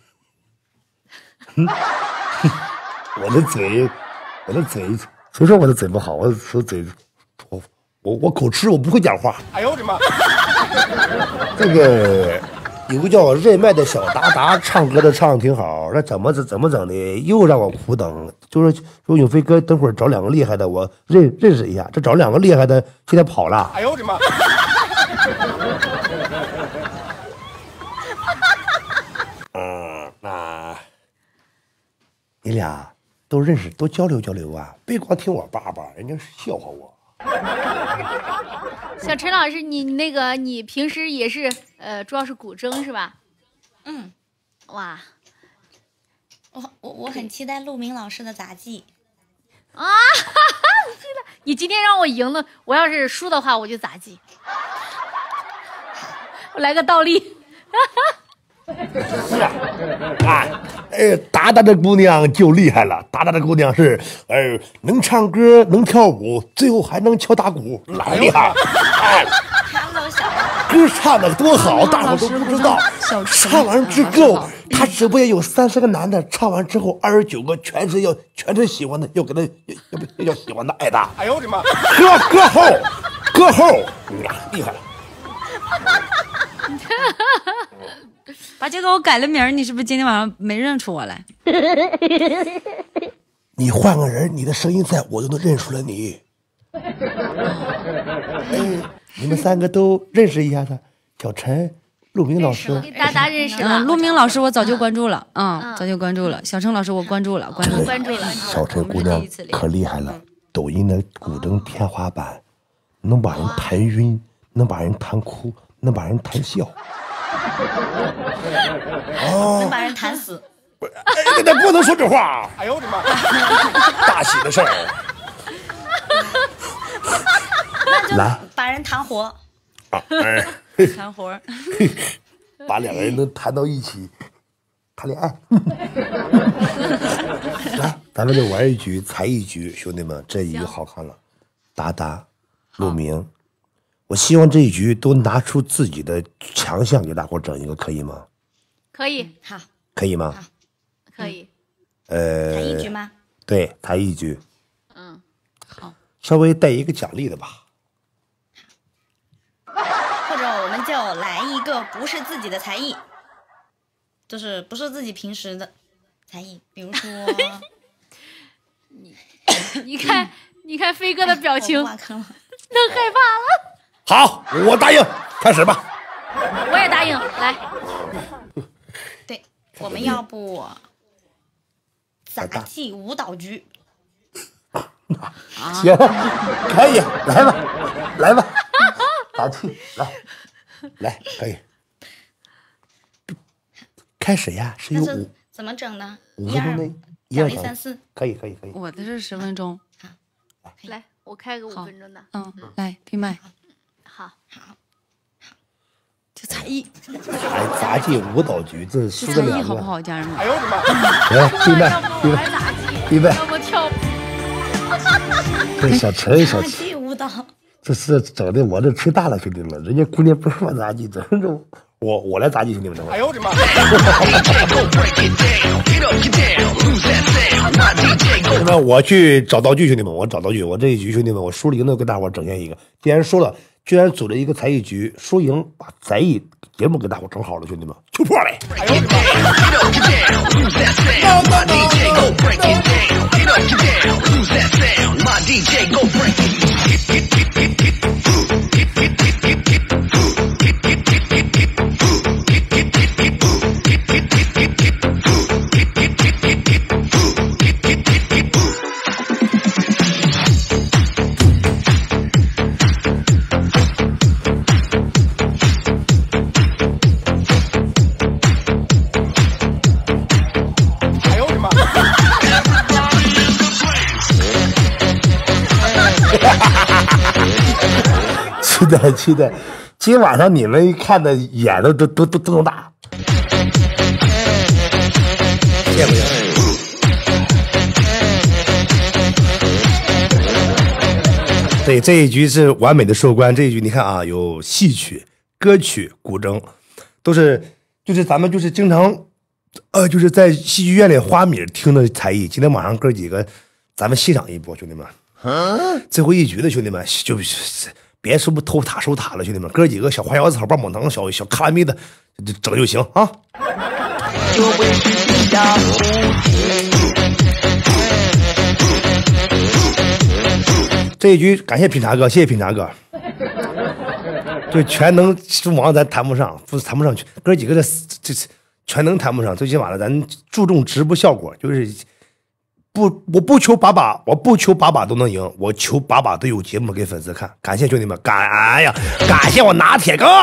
看。我的嘴，谁说我的嘴不好？我的嘴，我口吃，我不会讲话。哎呦我的妈！这个有个叫任麦的小达达，唱歌的唱挺好，那怎么整的？又让我苦等。就是说永飞哥，等会儿找2个厉害的，我认识一下。这找2个厉害的，现在跑了。哎呦我的妈！那你俩都认识，多交流交流啊！别光听我叭叭，人家是笑话我。 小陈老师，你平时也是主要是古筝是吧？ 嗯， 哇， 我很期待陆明老师的杂技啊！你今天让我赢了，我要是输的话我就杂技，我来个倒立。 是啊，达达的姑娘就厉害了。达达的姑娘是，能唱歌，能跳舞，最后还能敲打鼓，老厉害。歌唱的多好，大伙都不知道。唱完之后，他直播间有30个男的，唱完之后29个全是喜欢的，要给他要喜欢的爱他。哎呦我的妈！歌后，厉害了。 把这个我改了名儿，你是不是今天晚上没认出我来？ 你换个人，你的声音在我都能认出来你。你们3个都认识一下子，小陈、陆明老师， 达达认识了。 陆明老师我早就关注了，早就关注了。小陈老师我关注了。 小陈姑娘可厉害了，抖音的古筝天花板，能把人弹晕，能把人弹哭，能把人弹笑。 能把人弹死。 那不能说这话。哎呦我的妈！大喜的事儿。 来，把人弹活。 弹活。 把2个人能弹到一起，谈恋爱。来，咱们就玩一局才艺局，兄弟们，这一局好看了。达达、陆明，我希望这一局都拿出自己的强项给大伙整一个，可以吗？ 可以， 好。 可以吗？ 可以。 才艺局吗？ 对，才艺局。 好。 稍微带一个奖励的吧。 或者我们就来一个不是自己的才艺，就是不是自己平时的才艺，比如说， 你看飞哥的表情，都害怕了。 好，我答应，开始吧。 我也答应，来。 对，我们要不杂技舞蹈局。 行，可以，来吧，杂技，来，可以。开始呀，是有5， 怎么整呢 ？5分钟内 1、2、3、4， 可以。 我的是10分钟。 好， 来，我开个5分钟的。 来，闭麦。 好。 就才艺， 杂技舞蹈局，这输得了好不好，家人们？ 哎呦我的妈！来，闭麦。 要不跳？ 这小陈， 杂技舞蹈， 这是整的我这吹大了，兄弟们，人家姑娘不是玩杂技，整这我来杂技，兄弟们。哎呦我的妈！兄弟们，我去找道具，兄弟们，我找道具，我这一局，兄弟们，我输了赢的跟大伙整现一个。既然说了，居然组了一个才艺局，输赢把才艺节目给大伙整好了，兄弟们，就破嘞！哎呦期待，今晚上你们看的眼都能大，见不见？对，这一局是完美的收官。这一局你看啊，有戏曲、歌曲、古筝，都是就是咱们就是经常就是在戏剧院里花米听的才艺。今天晚上哥几个，咱们欣赏一波，兄弟们。最后一局的兄弟们就别说不偷塔收塔了，兄弟们，哥几个小花腰子、棒棒糖、小卡拉米的， 就整就行啊。这一局感谢品茶哥，谢谢品茶哥。就全能中王咱谈不上，不是谈不上去，哥几个这全能谈不上，最起码的咱注重直播效果，就是我不求把把都能赢，我求把把都有节目给粉丝看。感谢兄弟们，感谢我拿铁哥。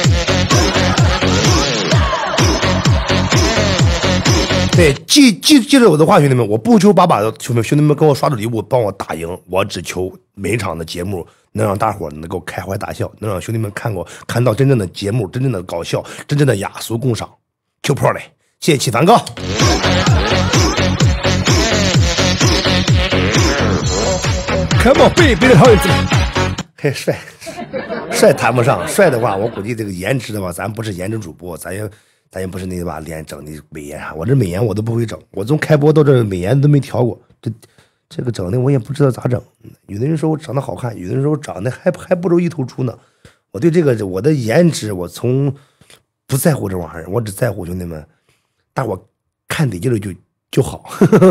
对，记着我的话，兄弟们，我不求把把的兄弟们给我刷的礼物帮我打赢，我只求每场的节目能让大伙能够开怀大笑，能让兄弟们看到真正的节目，真正的搞笑，真正的雅俗共赏。Q Pro 嘞，谢谢启凡哥。Come on， 别的好子，嘿，帅谈不上，帅的话，我估计这个颜值的话，咱不是颜值主播，咱也不是那把脸整的美颜啥，我这美颜我都不会整，我从开播到这美颜都没调过，这个整的我也不知道咋整。有的人说我长得好看，有的人说我长得还不如一头猪呢。我对这个我的颜值，我从不在乎这玩意儿，我只在乎兄弟们，大伙看得劲了就好。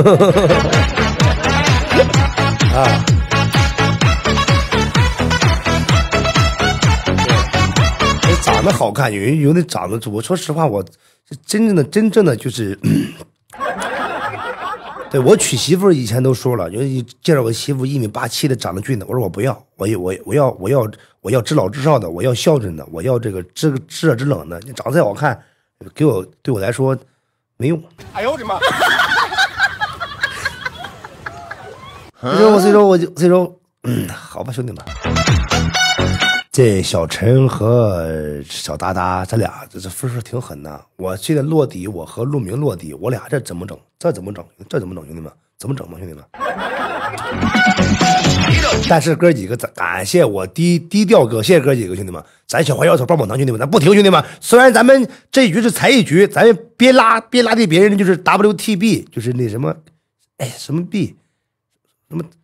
啊。长得好看，有的长得，我说实话，我真正的就是，对我娶媳妇以前都说了，就是介绍个媳妇1.87米的，长得俊的，我说我不要，我要知老知少的，我要孝顺的，我要这个知热知冷的，你长得再好看，对我来说没用。哎呦我的妈！所以说，好吧，兄弟们。这小陈和小达达，咱俩这分数挺狠的。我现在落底，我和陆明落底，我俩这怎么整？这怎么整，兄弟们？怎么整吧，兄弟们？但是哥几个，感谢我低调哥，谢谢哥几个兄弟们。咱小花摇头棒棒糖，兄弟们，咱不停，兄弟们。虽然咱们这一局是才艺局，咱别拉低别人，就是 WTB， 就是那什么，哎，什么 B， 什么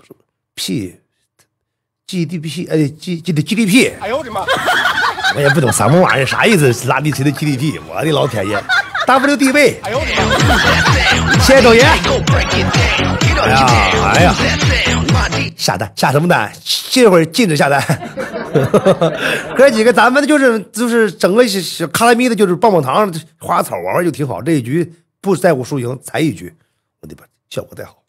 P。GDP， GDP， 哎呦我的妈！我也不懂什么玩意儿，啥意思？拉低谁的 GDP？ 我的老天爷 ！WDB， 哎呦我的妈！谢谢周爷！哎呀，下单下什么单？这会儿禁止下单。哥几个，咱们就是整个小卡拉咪的，就是棒棒糖、花草玩玩就挺好。这一局不在乎输赢，才一局，我的妈，效果太好。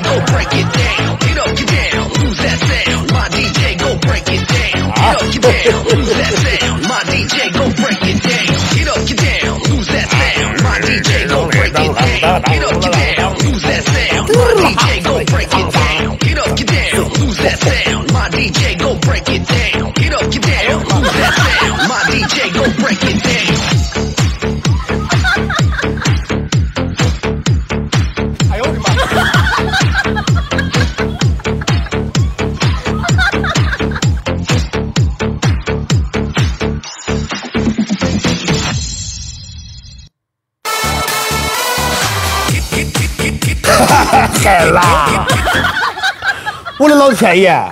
海啦！我的老天爷！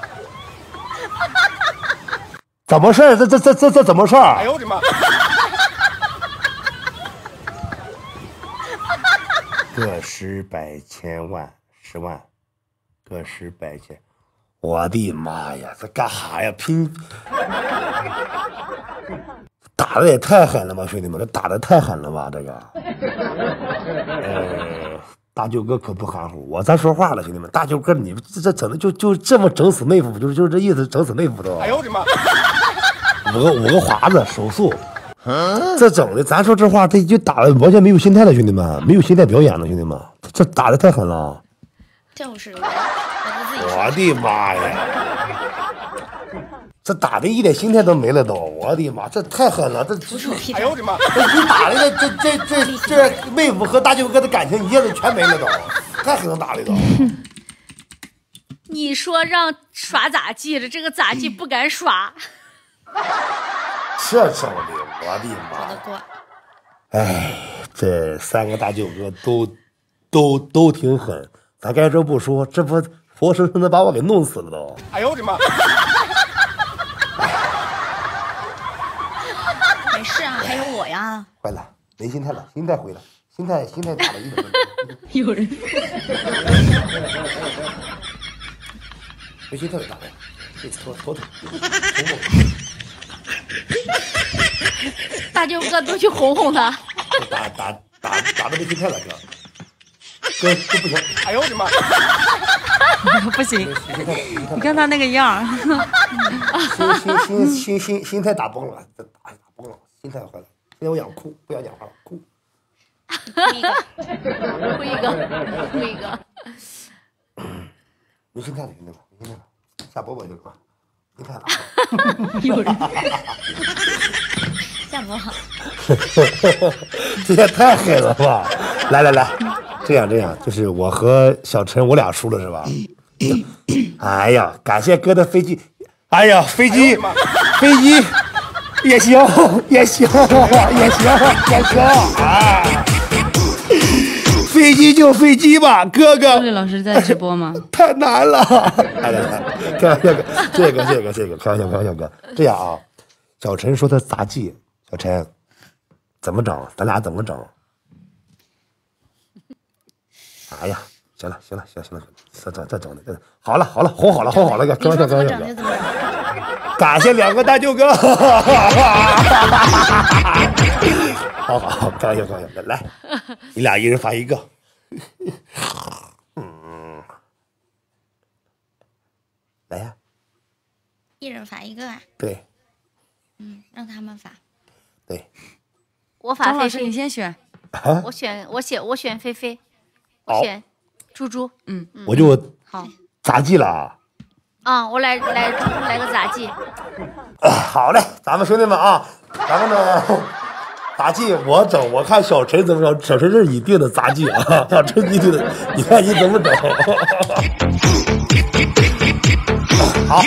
怎么事儿？这怎么事儿？哎呦我的妈！个十百千万10万，个十百千，我的妈呀！这干哈呀？拼！打的也太狠了吧，兄弟们！这打的太狠了吧，这个。大舅哥可不含糊，咱说话了，兄弟们，大舅哥，你这整的就这么整死妹夫，就是这意思，整死妹夫都。哎呦我的妈！五个华子手速，这整的，咱说这话，这就打的完全没有心态了，兄弟们，没有心态表演了，兄弟们，这打的太狠了。 就是我的妈呀！这打的一点心态都没了都，我的妈，这太狠了，这哎呦我的妈！你打的这妹夫和大舅哥的感情一下子全没了都，太狠了打的都。 你说让耍杂技了，这个杂技不敢耍。 这整的，我的妈！哎，这三个大舅哥都挺狠，咱该说不说，这不活生生的把我给弄死了都。哎呦我的妈！ 没事啊，还有我呀。 坏了，没心态了，心态毁了，心态打了一点。 有人。 没心态打了，这头。 大舅哥都去哄哄他。 打的没心态了，哥都不行。哎呦我的妈！ 不行，你看他那个样心态打崩了，打崩了，心态坏了。现在我想哭，不想讲话了，哭。 哭一个。 没心态了，兄弟们，没心态了，下播吧，就哥，心态了。 有人。 下播。 这也太狠了吧！来，这样，就是我和小陈，我俩输了是吧？哎呀，感谢哥的飞机，哎呀，飞机也行啊！飞机就飞机吧，哥哥。 陆老师在直播吗？ 太难了！来，开玩笑，这个，开玩笑哥。这样啊，小陈说他杂技，小陈怎么整？咱俩怎么整？哎呀，行了，再整的，好了，哄好了，哥，开玩笑，哥。感谢2个大舅哥。好，开玩笑，来，你俩一人发一个。来呀， 一人发一个啊？ 对。 让他们发。 对。 我发菲菲， 你先选。 我选菲菲。我选猪猪， 我就好杂技了啊！我来个杂技。 好嘞，咱们兄弟们啊，咱们呢杂技我整，我看小陈怎么整。小陈是你定的杂技啊，小陈你定的，你看你怎么整。好。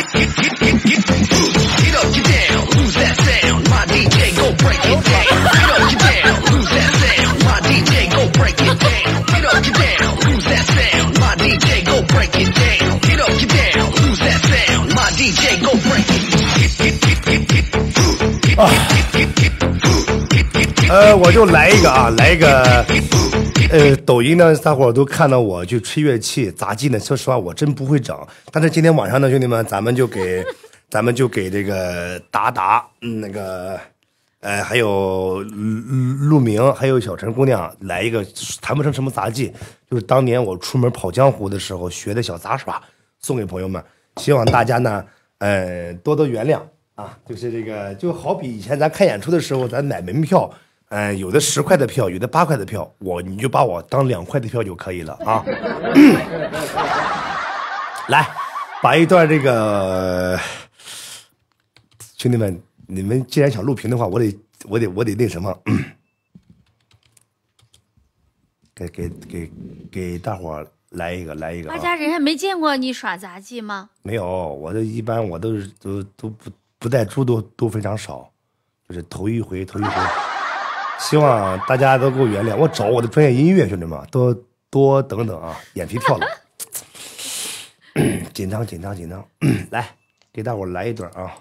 我就来一个抖音呢，大伙儿都看到我去吹乐器杂技呢。说实话，我真不会整。但是今天晚上呢，兄弟们，咱们就给这个达那个还有陆明，还有小陈姑娘来一个谈不上什么杂技，就是当年我出门跑江湖的时候学的小杂耍，送给朋友们。希望大家呢，多多原谅啊。就是这个，就好比以前咱看演出的时候，咱买门票。有的10块的票，有的8块的票，你就把我当2块的票就可以了啊。来，把一段这个，兄弟们，你们既然想录屏的话，我得那什么，给大伙儿来一个。 大家人还没见过你耍杂技吗？ 没有，我一般我都不带猪都非常少，就是头一回。希望大家都给我原谅，我找我的专业音乐，兄弟们多等等啊，眼皮跳了，紧张，来给大伙来一段啊。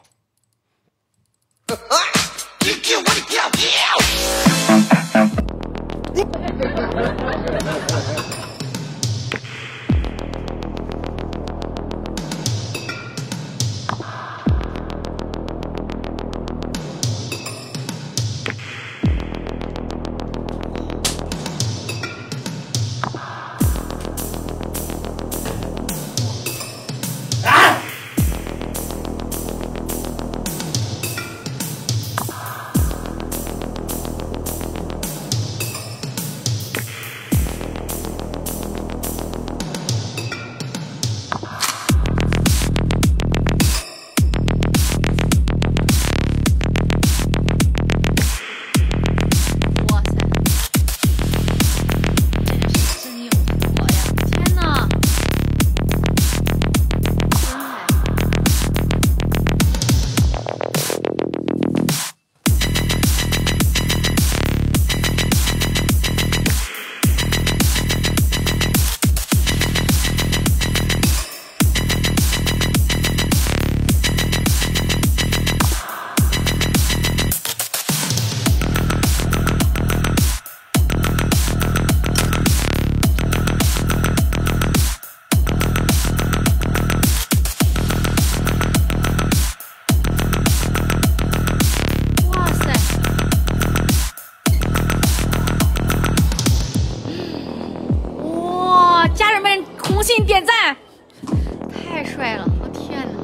红心点赞，太帅了！我天哪，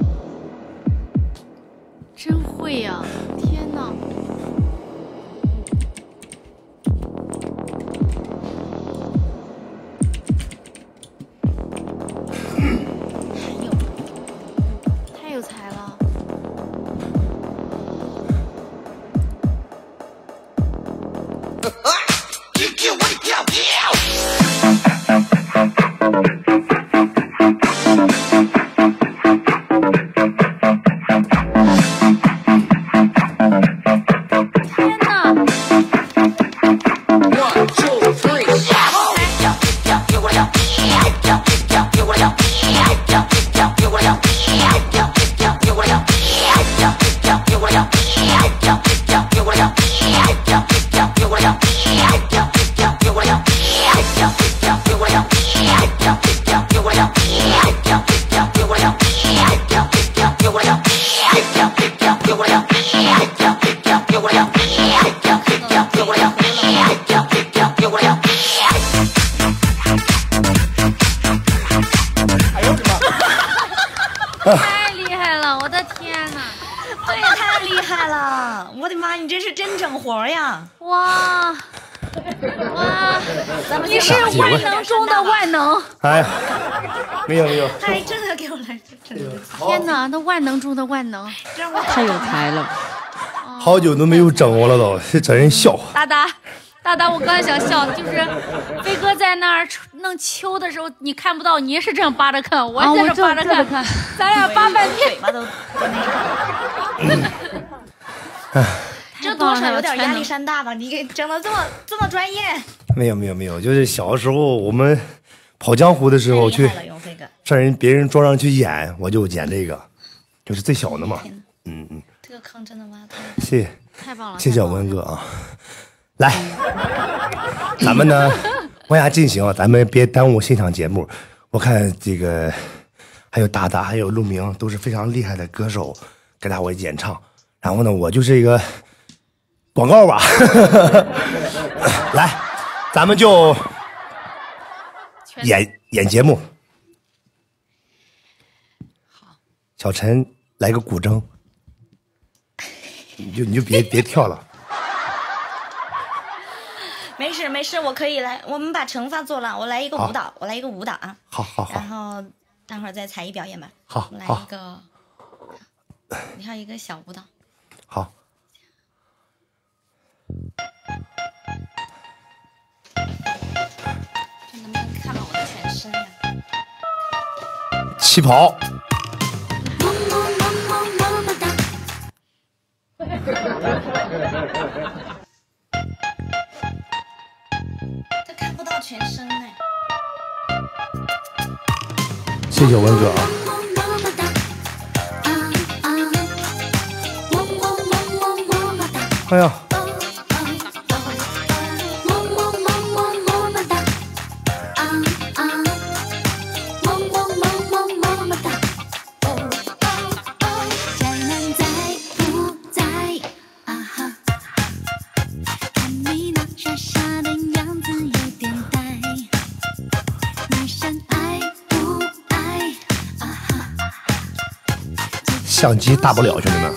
真会呀！天哪！太有才了！太厉害了！我的天哪， 这也太厉害了！我的妈，你这是真整活呀！ 哇哇，你是万能中的万能！ 哎呀，没有。 哎，真的给我来这真的！ 天哪，那万能中的万能， 太有才了！ 好久都没有整我了都，是整人笑。 大达，我刚才想笑，就是飞哥在那儿弄秋的时候，你看不到，你是这样扒着看，我在这扒着看，咱俩扒半天， 嘴巴都这多少有点压力山大吧？你给整的这么专业？ 没有，就是小时候我们跑江湖的时候去上别人桌上去演，我就演这个，就是最小的嘛。 这个坑真的挖太谢谢， 太棒了， 谢谢小文哥啊！来，咱们呢往下进行啊，咱们别耽误现场节目。我看这个还有达达，还有陆明，都是非常厉害的歌手，给大伙演唱。然后呢，我就是一个广告吧。来，咱们就演节目。 好， 小陈来个古筝，你就别跳了。 没事，我可以来。我们把惩罚做了，我来一个舞蹈，啊。 好。 然后待会儿再才艺表演吧。 好， 我来一个，你还有一个小舞蹈。 好。 这能不能看到我的全身呀？ 旗袍。 他看不到全身哎。 谢谢文哥啊。哎呀。相机大不了，兄弟们。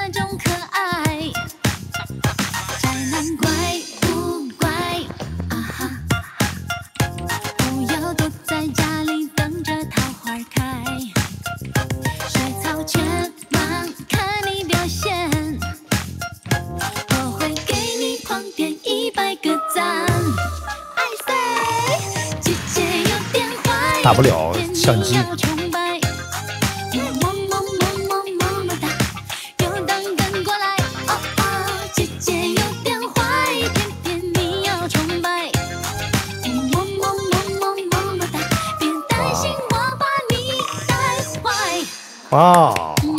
大不了相机。哇，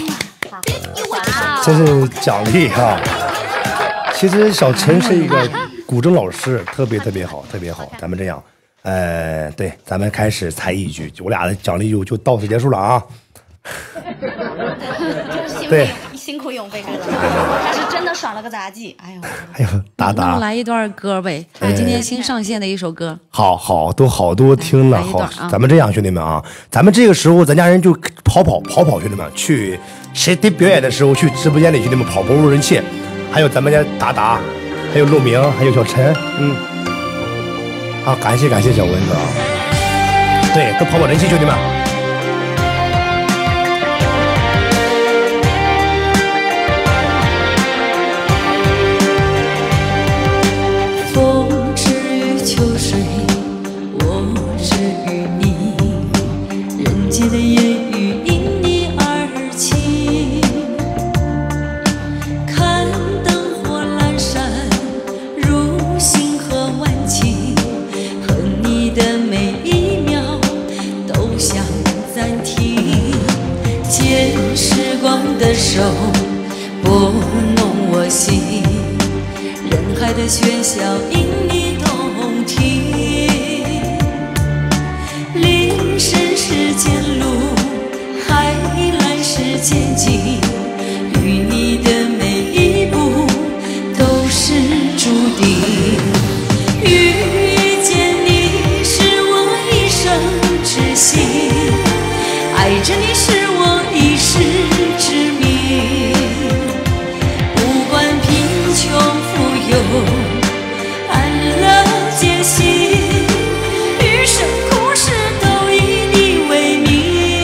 这是奖励啊！其实小陈是一个古筝老师，特别好，特别好。咱们这样，对，咱们开始才艺局，我俩的奖励就到此结束了啊。对， 辛苦勇飞哥了，他是真的耍了个杂技。哎呦， 达达， 来一段歌呗，我今天新上线的一首歌。 好多听了，好，咱们这样，兄弟们啊，咱们这个时候咱家人就跑，兄弟们，去谁得表演的时候去直播间里，兄弟们跑不误人气。还有咱们家达达，还有陆明，还有小陈，好，感谢小蚊子啊，对，都跑人气，兄弟们。 的言语因你而起，看灯火阑珊如星河万顷，和你的每一秒都想暂停，借时光的手拨弄我心，人海的喧嚣因你动听，凌晨时间路，海蓝时间景，与你的每一步都是注定。遇见你是我一生之幸，爱着你是我一世之命。不管贫穷富有，安乐艰辛，余生故事都以你为名。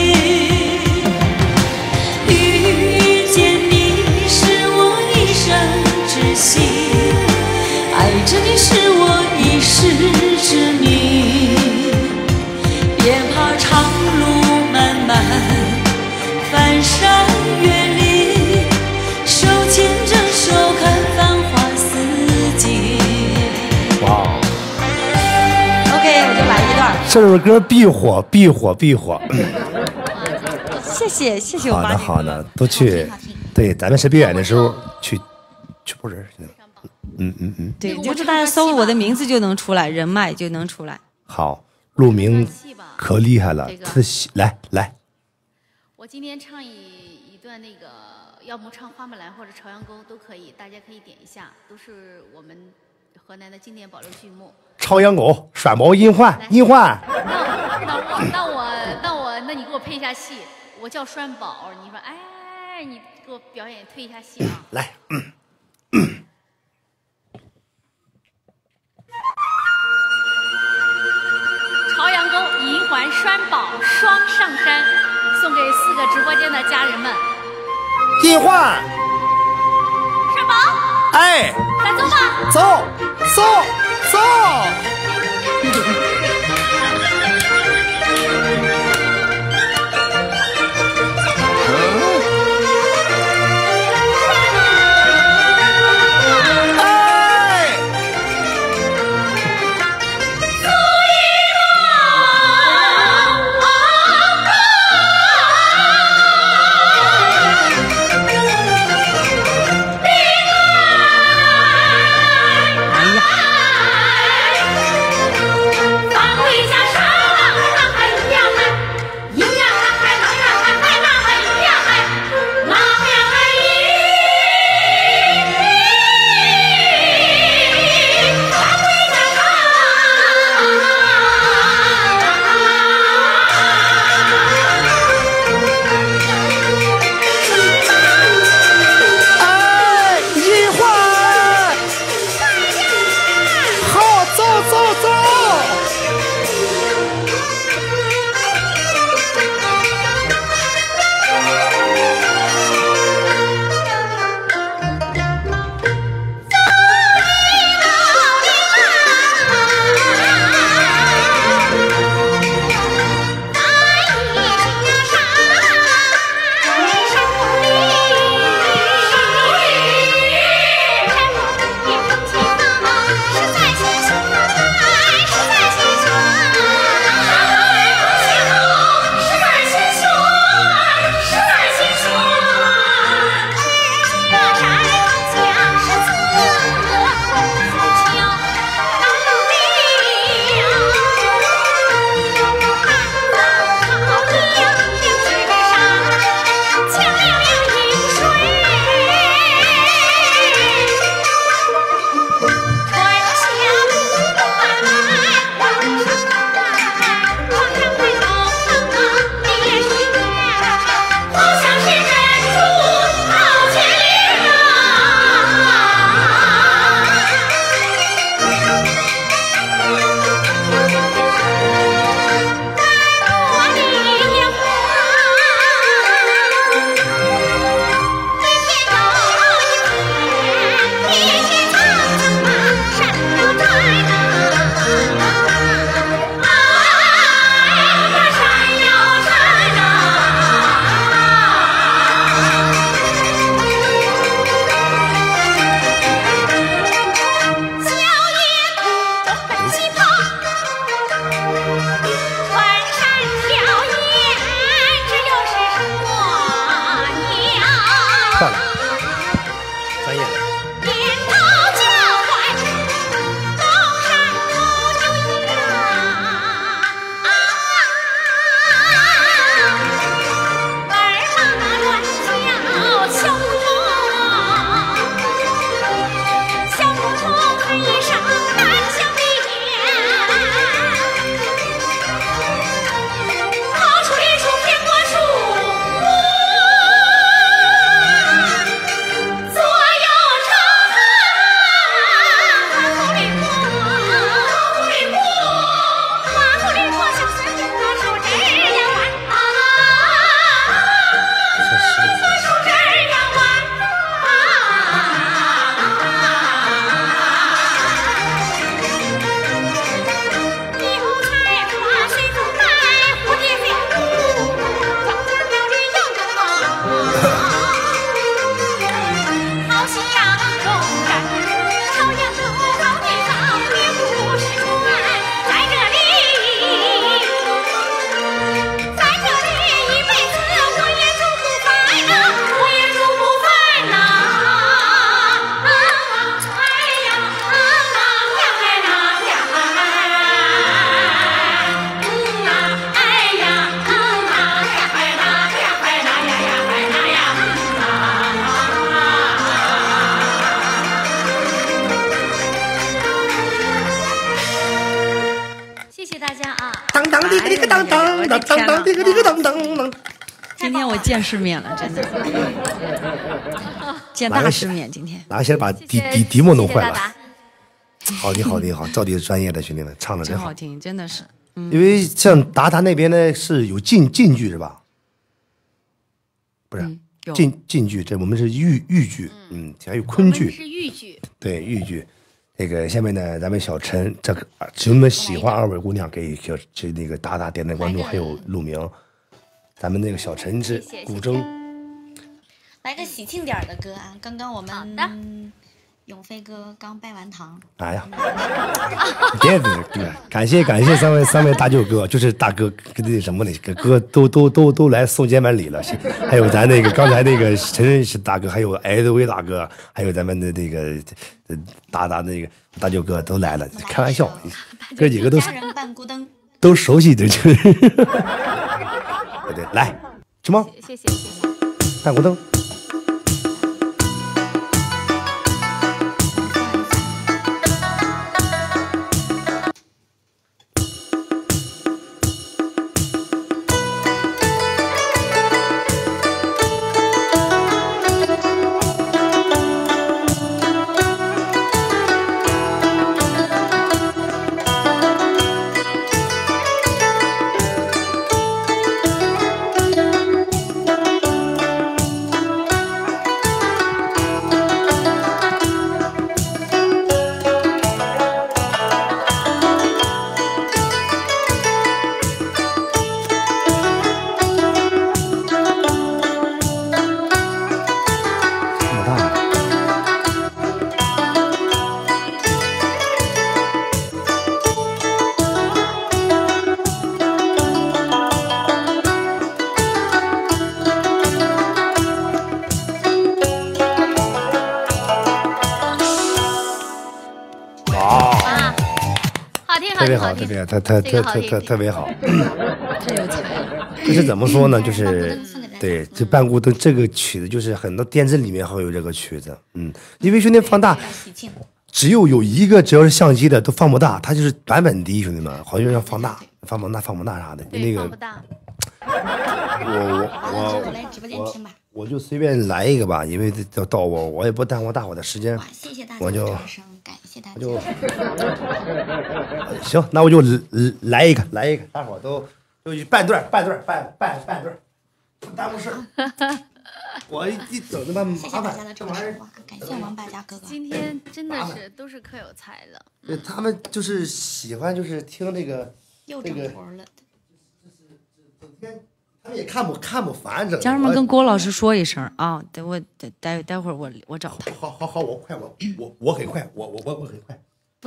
遇见你是我一生之幸，爱着你是我一世之命。别怕长路漫漫，翻山越岭，手牵着手看繁华四季。 哇 OK， 我就来一段。 这首歌必火，必火，必火。 谢谢我爸。 好的，都去。对，咱们是表演的时候去播人。 对，就是大家搜我的名字就能出来，人脉就能出来。 好，陆明可厉害了，来。 我今天唱一段那个，要么唱花木兰或者朝阳沟都可以，大家可以点一下，都是我们河南的经典保留剧目。 朝阳狗、甩毛、阴幻。 那你给我配一下戏，我叫栓宝，你说哎，你给我表演推一下戏啊。 来， 朝阳沟、银环、栓宝双上山，送给4个直播间的家人们。 阴幻， 栓宝， 哎， 咱走吧。 走。 今天我见世面了，真的见大世面。今天哪个先把迪莫弄坏了？好听，赵迪是专业的，兄弟们唱的真好听，真的是。 因为像达那边呢是有晋剧是吧？不是晋剧，这我们是豫剧，还有昆剧， 是豫剧， 对豫剧。那个下面呢，咱们小陈，这个兄弟们喜欢二位姑娘，给那个达点关注，还有陆明。咱们那个小陈是古筝， 来个喜庆点的歌啊！刚刚我们永飞哥刚拜完堂。 哎呀，别感谢三位大舅哥，就是大哥跟那什么那个哥都来送肩膀礼了，还有咱那个刚才那个陈是大哥，还有 LV 大哥，还有咱们的那个达那个大舅哥都来了，开玩笑，哥几个都熟悉的，就是对，来，吃猫， 谢谢， 大锅灯。特别好， 太有才了。 就是怎么说呢？就是对这半咕灯这个曲子，就是很多电视里面会有这个曲子，因为兄弟放大，只有一个只要是相机的都放不大，它就是版本低，兄弟们，好像要放大放不大啥的，那个我就随便来一个吧，因为到我也不耽误大伙的时间，我就行，那我就来一个，大伙都半段，不耽误事儿。我一整他妈麻烦，这玩意儿。 感谢王败家哥哥， 今天真的是都是可有才的。 对，他们就是喜欢，就是听这个又整活了。 他们也看不烦着。 家人们跟郭老师说一声啊，待会儿我找他。 好，我快，我很快，我很快。不，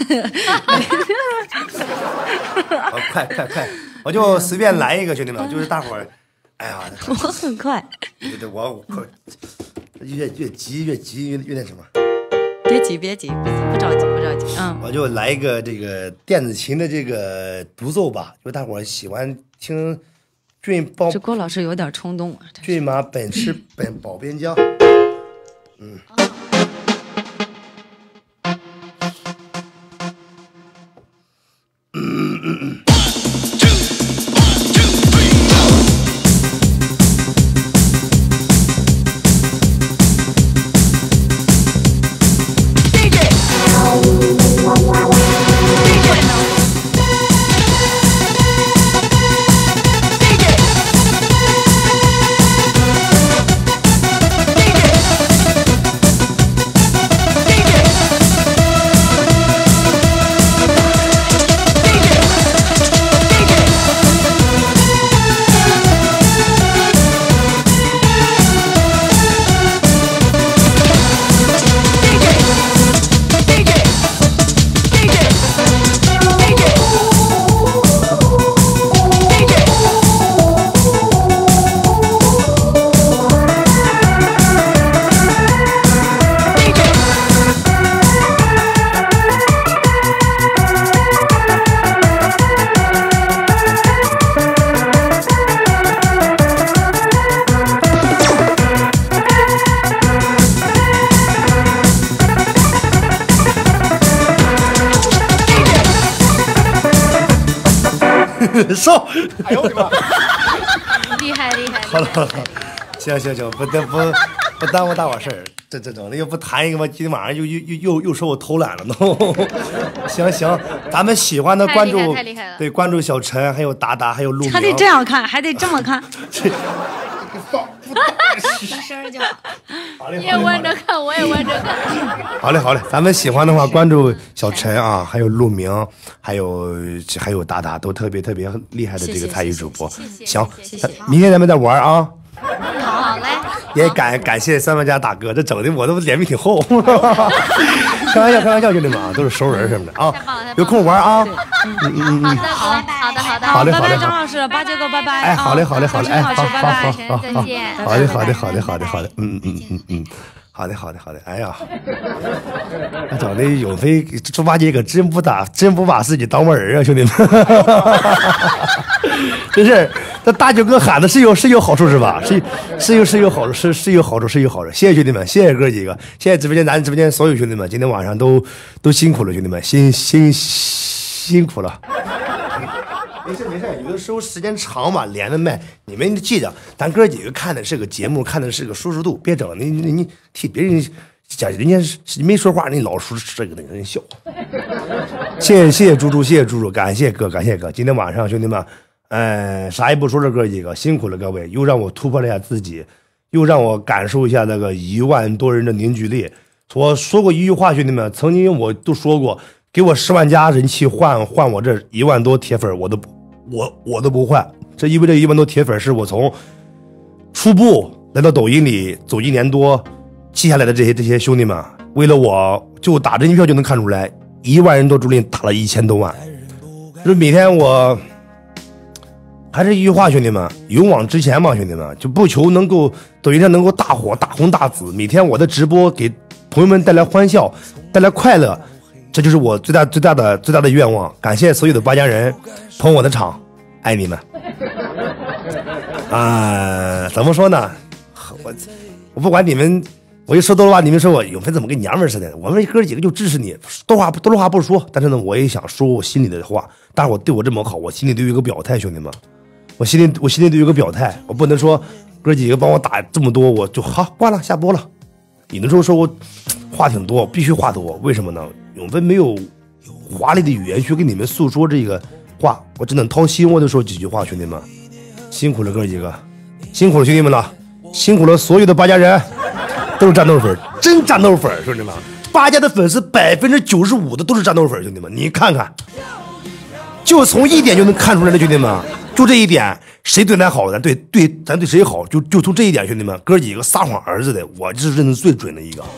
快，我就随便来一个，兄弟们，就是大伙儿，哎呀， 我很快。 对，我快，越急越那什么。 别急，不着急。 我就来一个这个电子琴的这个独奏吧，就大伙儿喜欢听。 这郭老师有点冲动啊！ 骏马奔驰保边疆， 瘦，哎呦我的妈！ 厉害厉害！ 好了好了，行，不耽误大伙事儿。这整的又不谈一个嘛，今天晚上又说我偷懒了都。行，咱们喜欢的关注， 太厉害了， 对，关注小陈，还有达达，还有陆明， 还得这样看，还得这么看。 大声就好。 你也弯着看，我也弯着看。 好嘞，咱们喜欢的话关注小陈啊，还有陆明，还有达达，都特别厉害的这个参与主播。行，明天咱们再玩啊。 好嘞。 也感谢三万家大哥，这整的我都脸皮挺厚。开玩笑，兄弟们啊，都是熟人什么的啊，有空玩啊。 好的， 好嘞， 拜拜，张老师，八戒哥，拜拜。 哎，好嘞，哎， 好，再见。 好的，好的，好的，哎呀，那整的永飞猪八戒可真不把自己当回人啊，兄弟们。真是，这大舅哥喊的是有好处是吧？是有好处，是有好处。谢谢兄弟们，谢谢哥几个，谢谢咱直播间所有兄弟们，今天晚上都辛苦了，兄弟们，辛苦了。没事，有的时候时间长嘛，连着麦，你们记着，咱哥几个看的是个节目，看的是个舒适度，别整你替别人讲，人家没说话，你老说这个那个人笑。谢谢猪猪，感谢哥，今天晚上兄弟们。啥也不说，这哥几个辛苦了，各位，又让我突破了一下自己，又让我感受一下那个1万多人的凝聚力。我说过一句话，兄弟们，曾经我都说过，给我10万加人气换我这1万多铁粉，我都不换。这意味着1万多铁粉是我从初步来到抖音里走1年多记下来的这些兄弟们，为了我就打人机票就能看出来，1万人多助力打了1000多万。就是每天我。还是一句话，兄弟们，勇往直前嘛，兄弟们，就不求能够抖音上能够大火大红大紫，每天我的直播给朋友们带来欢笑，带来快乐，这就是我最大的愿望。感谢所有的8家人捧我的场，爱你们。怎么说呢？我不管你们，我一说多的话，你们说我永飞怎么跟娘们似的？我们哥几个就支持你，多话不说，但是呢，我也想说我心里的话。大伙对我这么好，我心里都有一个表态，兄弟们。我心里都有个表态，我不能说哥几个帮我打这么多，我就好挂了下播了。有的时候说我话挺多，必须话多，为什么呢？永芬没有华丽的语言去跟你们诉说这个话，我只能掏心窝的说几句话，兄弟们，辛苦了哥几个，辛苦了兄弟们了，辛苦了所有的8家人，都是战斗粉，真战斗粉，兄弟们，8家的粉丝95%的都是战斗粉，兄弟们，你看看，就从一点就能看出来的，兄弟们。就这一点，谁对咱好，咱对谁好，就从这一点，兄弟们，哥几个撒谎儿子的，我这是认得最准的一个。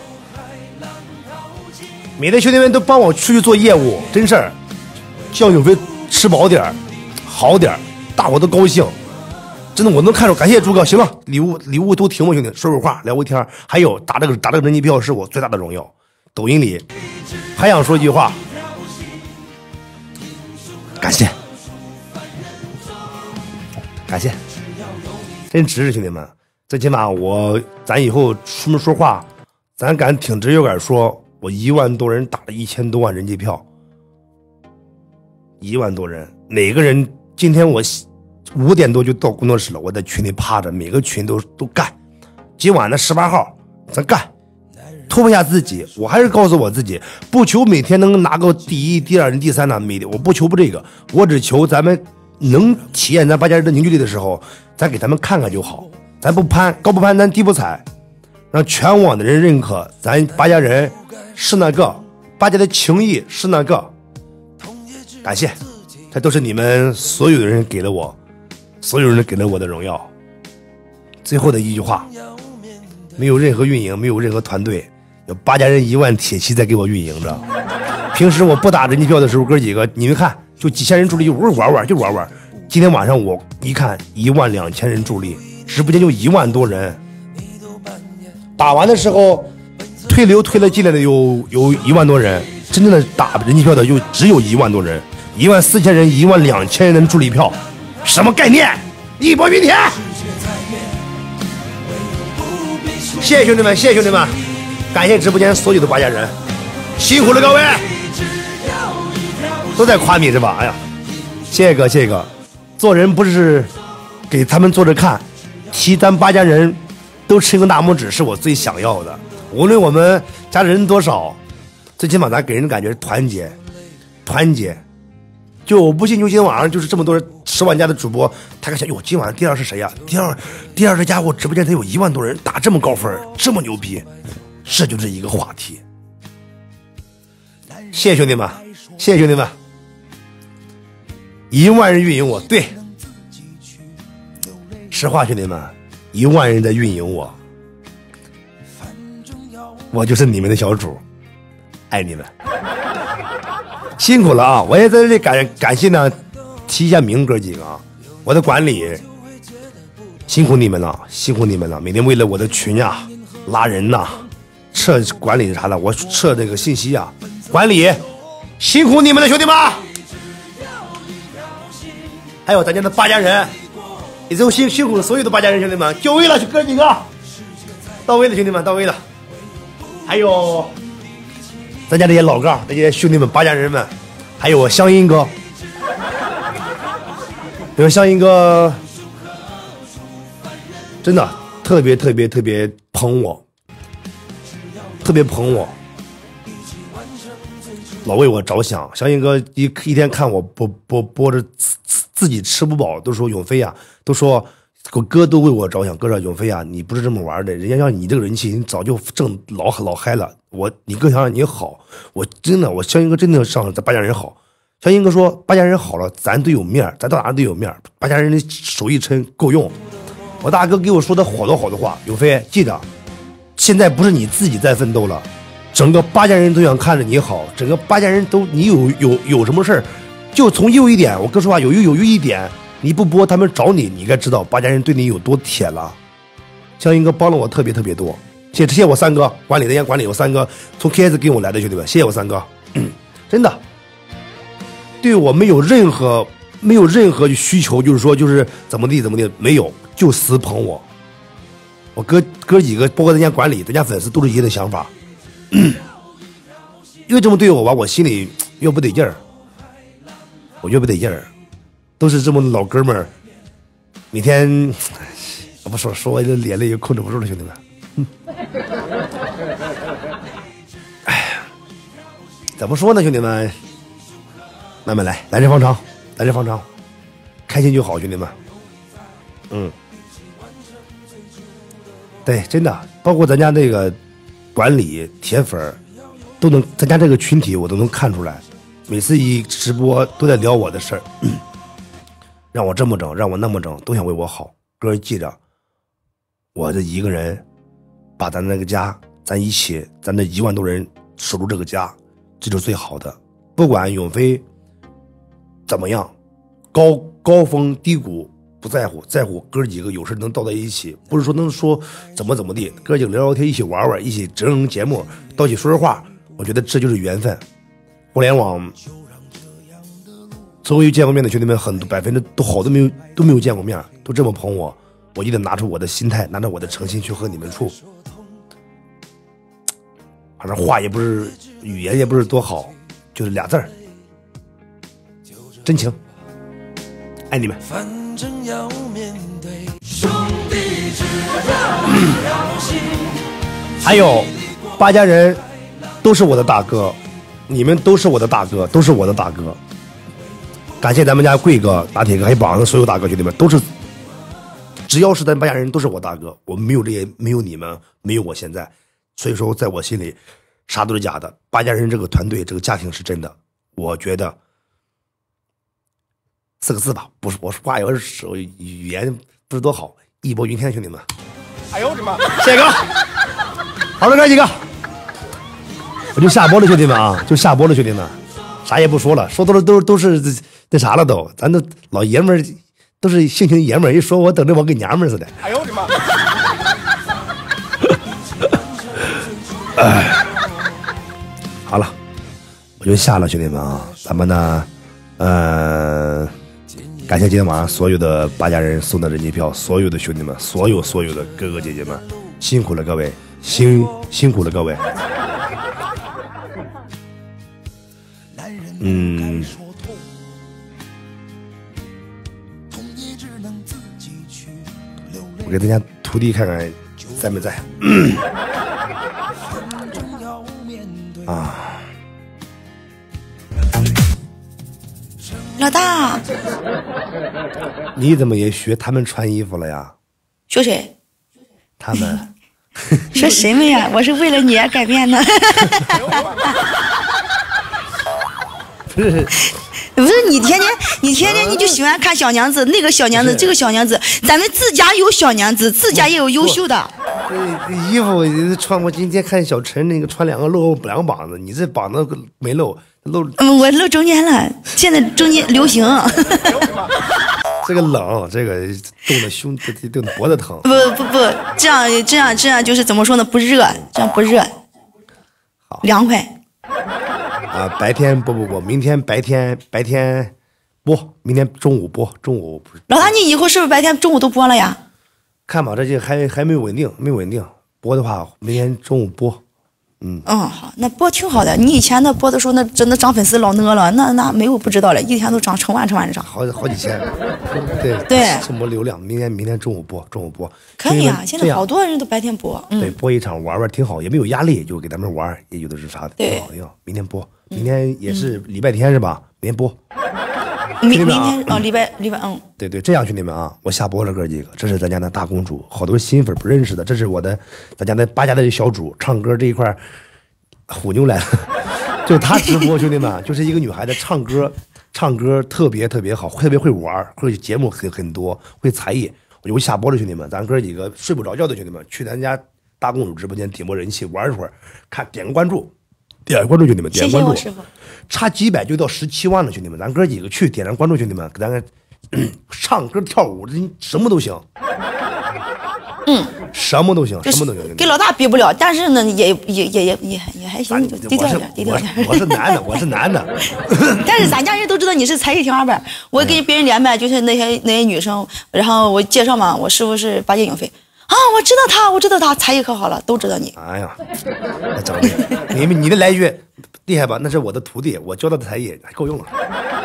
每天兄弟们都帮我出去做业务，真事儿，叫永飞吃饱点好点大伙都高兴。真的，我能看出，感谢朱哥。行了，礼物都停了，兄弟，说会话，聊个天。还有打这个人机票是我最大的荣耀。抖音里还想说一句话，感谢。真值，兄弟们，最起码咱以后出门说话，咱敢挺直，又敢说，我1万多人打了1000多万人机票，1万多人，哪个人今天我5点多就到工作室了，我在群里趴着，每个群都干，今晚的18号咱干，突破一下自己。我还是告诉我自己，不求每天能拿个第1、第2、第3呢，我不求这个，我只求咱们。能体验咱8家人的凝聚力的时候，咱给他们看看就好，咱不攀高不攀，咱低不踩，让全网的人认可咱8家人是那个8家的情谊是那个。感谢，这都是你们所有的人给了我，所有人给了我的荣耀。最后的一句话，没有任何运营，没有任何团队，有8家人1万铁骑在给我运营着。平时我不打人机票的时候，哥几个你们看。就几千人助力，我玩。今天晚上我一看12000人助力，直播间就1万多人。打完的时候，推流推了进来的有1万多人，真正的打人机票的就只有1万多人，14000人，12000人的助力票，什么概念？义薄云天。谢谢兄弟们，感谢直播间所有的8家人，辛苦了各位。都在夸你是吧？哎呀，谢谢哥， 做人不是给他们坐着看，提咱八家人都伸个大拇指是我最想要的。无论我们家人多少，最起码咱给人的感觉是团结，团结。就我不信，就今天晚上就是这么多人10万加的主播，他敢想，哟，今晚上第2是谁呀？第二这家伙直播间才有1万多人，打这么高分，这么牛逼，这就是一个话题。谢谢兄弟们，谢谢兄弟们，1万人运营我，对，实话兄弟们，1万人在运营我，我就是你们的小主，爱你们。辛苦了啊！我也在这里感谢呢，提一下名哥几个啊，我的管理辛苦你们了，辛苦你们了，每天为了我的群啊拉人呐、撤管理啥的，我撤这个信息啊，管理辛苦你们了，兄弟们！还有咱家的八家人，也就辛苦了所有的八家人兄弟们，就位了，哥几个到位了，兄弟们到位了，还有。咱家这些老杠，这些兄弟们、八家人们，还有我香音哥，因为香音哥真的特别捧我，特别捧我，老为我着想。香音哥一天看我播着自己吃不饱，都说永飞呀，都说我哥都为我着想。哥说永飞呀，你不是这么玩的，人家让你这个人气，你早就挣老嗨了。你哥想让你好，我香音哥真的让咱八家人好。香音哥说八家人好了，咱都有面，咱到哪都有面，八家人的手一抻够用。我大哥给我说的好多话，永飞记着，现在不是你自己在奋斗了，整个八家人都想看着你好，整个八家人都你有什么事儿，就从有一点，我哥说话有一点，你不播他们找你，你该知道八家人对你有多铁了。香音哥帮了我特别多。谢谢我三哥，管理人家管理有三哥，从 KS 给我来的兄弟们，谢谢我三哥，真的，对我没有任何需求，就是怎么地没有，就死捧我。我哥几个，包括咱家管理，咱家粉丝都是一样的想法，越这么对我吧，我心里越不得劲儿，都是这么老哥们儿，每天我不说我这脸泪又控制不住了，兄弟们。哎呀，怎么说呢，兄弟们，慢慢来，来日方长，开心就好，兄弟们。对，真的，包括咱家那个管理铁粉都能，咱家这个群体我都能看出来，每次一直播都在聊我的事儿，让我这么整，让我那么整，都想为我好。哥记着，我这一个人。把咱那个家，咱一起，咱这1万多人守住这个家，这就是最好的。不管永飞怎么样，高峰低谷不在乎，在乎哥几个有事能到在一起，不是说能说怎么地，哥几个聊天，一起玩，一起整节目，到一起说话，我觉得这就是缘分。互联网，所有见过面的兄弟们，很多%都好都没有见过面，都这么捧我，我一定拿出我的心态，拿着我的诚心去和你们处。反正话也不是，语言也不是多好，就是俩字儿，真情，爱你们。反正要面对兄弟之还有八家人都是我的大哥，你们都是我的大哥，都是我的大哥。感谢咱们家贵哥、打铁哥还有榜上的所有大哥兄弟们，都是只要是咱八家人都是我大哥，我没有这些，没有你们，没有我现在。所以说在我心里啥都是假的，八家人这个团队这个家庭是真的。我觉得4个字吧，不是我说话有时候语言不是多好，义薄云天兄弟们。哎呦我的妈，谢谢哥。好了哥几个，我就下播了兄弟们啊，就下播了兄弟们，啥也不说了，说都是那啥了都，咱都老爷们儿都是性情爷们儿，一说我等着我跟娘们儿似的。哎呦我的妈。好了，我就下了，兄弟们啊，咱们呢，感谢今天晚上所有的八家人送的人气票，所有的兄弟们，所有的哥哥姐姐们，辛苦了各位，辛苦了各位。 给咱家徒弟看看在没在。啊， 老大， 你怎么也学他们穿衣服了呀？ 学谁？ 他们。 说谁们呀？我是为了你而改变的。 不是。 不是你天天你就喜欢看小娘子，那个小娘子，这个小娘子，咱们自家有小娘子，自家也有优秀的。 衣服穿，我今天看小陈那个穿两个膀子，你这膀子没露。 我露中间了，现在中间流行。 这个冷，这个冻得胸，冻得脖子疼。 不，这样就是怎么说呢？不热，这样不热，凉快。 啊，白天播，明天白天播，明天中午播，中午不是。 老大，你以后是不是白天中午都播了呀？ 看吧，这还没稳定，播的话，明天中午播。 好，那播挺好的。你以前那播的时候，那真的涨粉丝老呢了，那没有不知道了，一天都涨成万的涨， 好几千。 对， 什么流量？明天中午播。 可以啊，现在好多人都白天播。 对，播一场玩挺好，也没有压力，就给咱们玩，也有的是啥的。 对， 明天播，明天也是礼拜天是吧？明天播。 明天礼拜对，这样兄弟们啊，我下播了哥几个，这是咱家的大公主，好多新粉不认识的，这是咱家的八家的小主，唱歌这一块虎妞来了，就她直播兄弟们，就是一个女孩子唱歌特别好，特别会玩，会节目很多，会才艺。我就下播了兄弟们，咱哥几个睡不着觉的兄弟们，去咱家大公主直播间点播人气玩一会儿，看点个关注兄弟们，点关注， 谢谢我师傅。 差几百就到17万了，兄弟们，咱哥几个去点上关注，兄弟们，给咱唱歌跳舞，什么都行，什么都行。 跟老大比不了，但是呢，也还行，就低调点。 我是男的。 但是咱家人都知道你是才艺天花板，我跟别人连麦，就是那些女生，然后我介绍嘛，我师傅是八戒影飞。啊，我知道他才艺可好了，都知道你。 哎呀，那整的，你的来一句厉害吧？那是我的徒弟，我教他的才艺还够用了。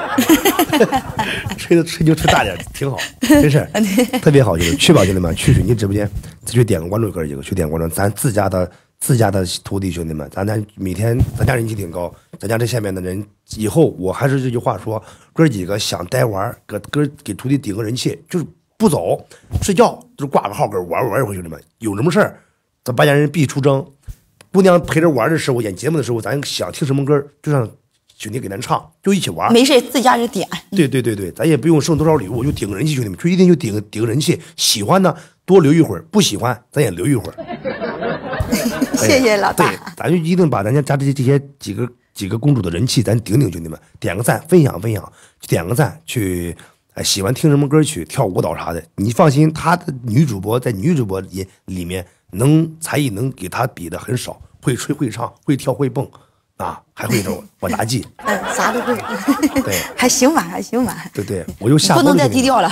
吹就吹大点，挺好，真是特别好，就是去吧，兄弟们，去水泥直播间，去点个关注，哥几个去点关注，咱自家的徒弟兄弟们，咱每天咱家人气挺高，咱家这下面的人以后我还是这句话说，哥几个想呆玩，给徒弟顶个人气，就是。不走，睡觉就是挂个号跟玩一会儿，兄弟们，有什么事儿，咱八家人必出征。姑娘陪着玩的时候，演节目的时候，咱想听什么歌，就让兄弟给咱唱，就一起玩。 没事，自家人点。 对，咱也不用剩多少礼物，就顶个人气，兄弟们，就一定就顶个人气。喜欢呢，多留一会儿；不喜欢，咱也留一会儿。 谢谢老大。 对，咱就一定把咱家这些几个公主的人气，咱顶，兄弟们，点个赞，分享，点个赞去。喜欢听什么歌曲，跳舞蹈啥的，你放心，她的女主播在女主播里面才艺能给她比的很少，会吹会唱会跳会蹦啊，还会这我杂技， 啥都会， 对， 还行吧。 对，我又下播了， 不能再低调了。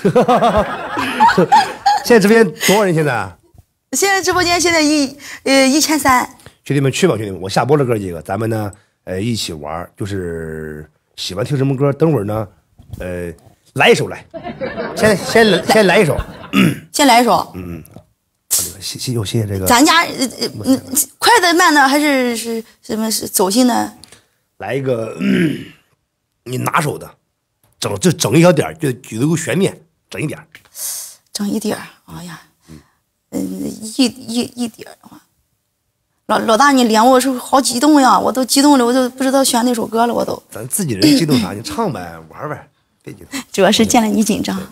现在直播间多少人？现在直播间现在1300。 兄弟们去吧，兄弟们，我下播了哥几个，咱们呢一起玩，就是喜欢听什么歌，等会儿呢来一首来，先来一首， 先来一首。 谢谢这个。 咱家快的慢的还是什么是走心的？ 来一个你拿手的，整一小点，就有个悬念，整一点。 整一点，哎呀，一点的话，老大你连我是好激动呀，我都激动了，我都不知道选哪首歌了，我都。 咱自己人激动啥？你唱呗，玩呗。 主要是见了你紧张，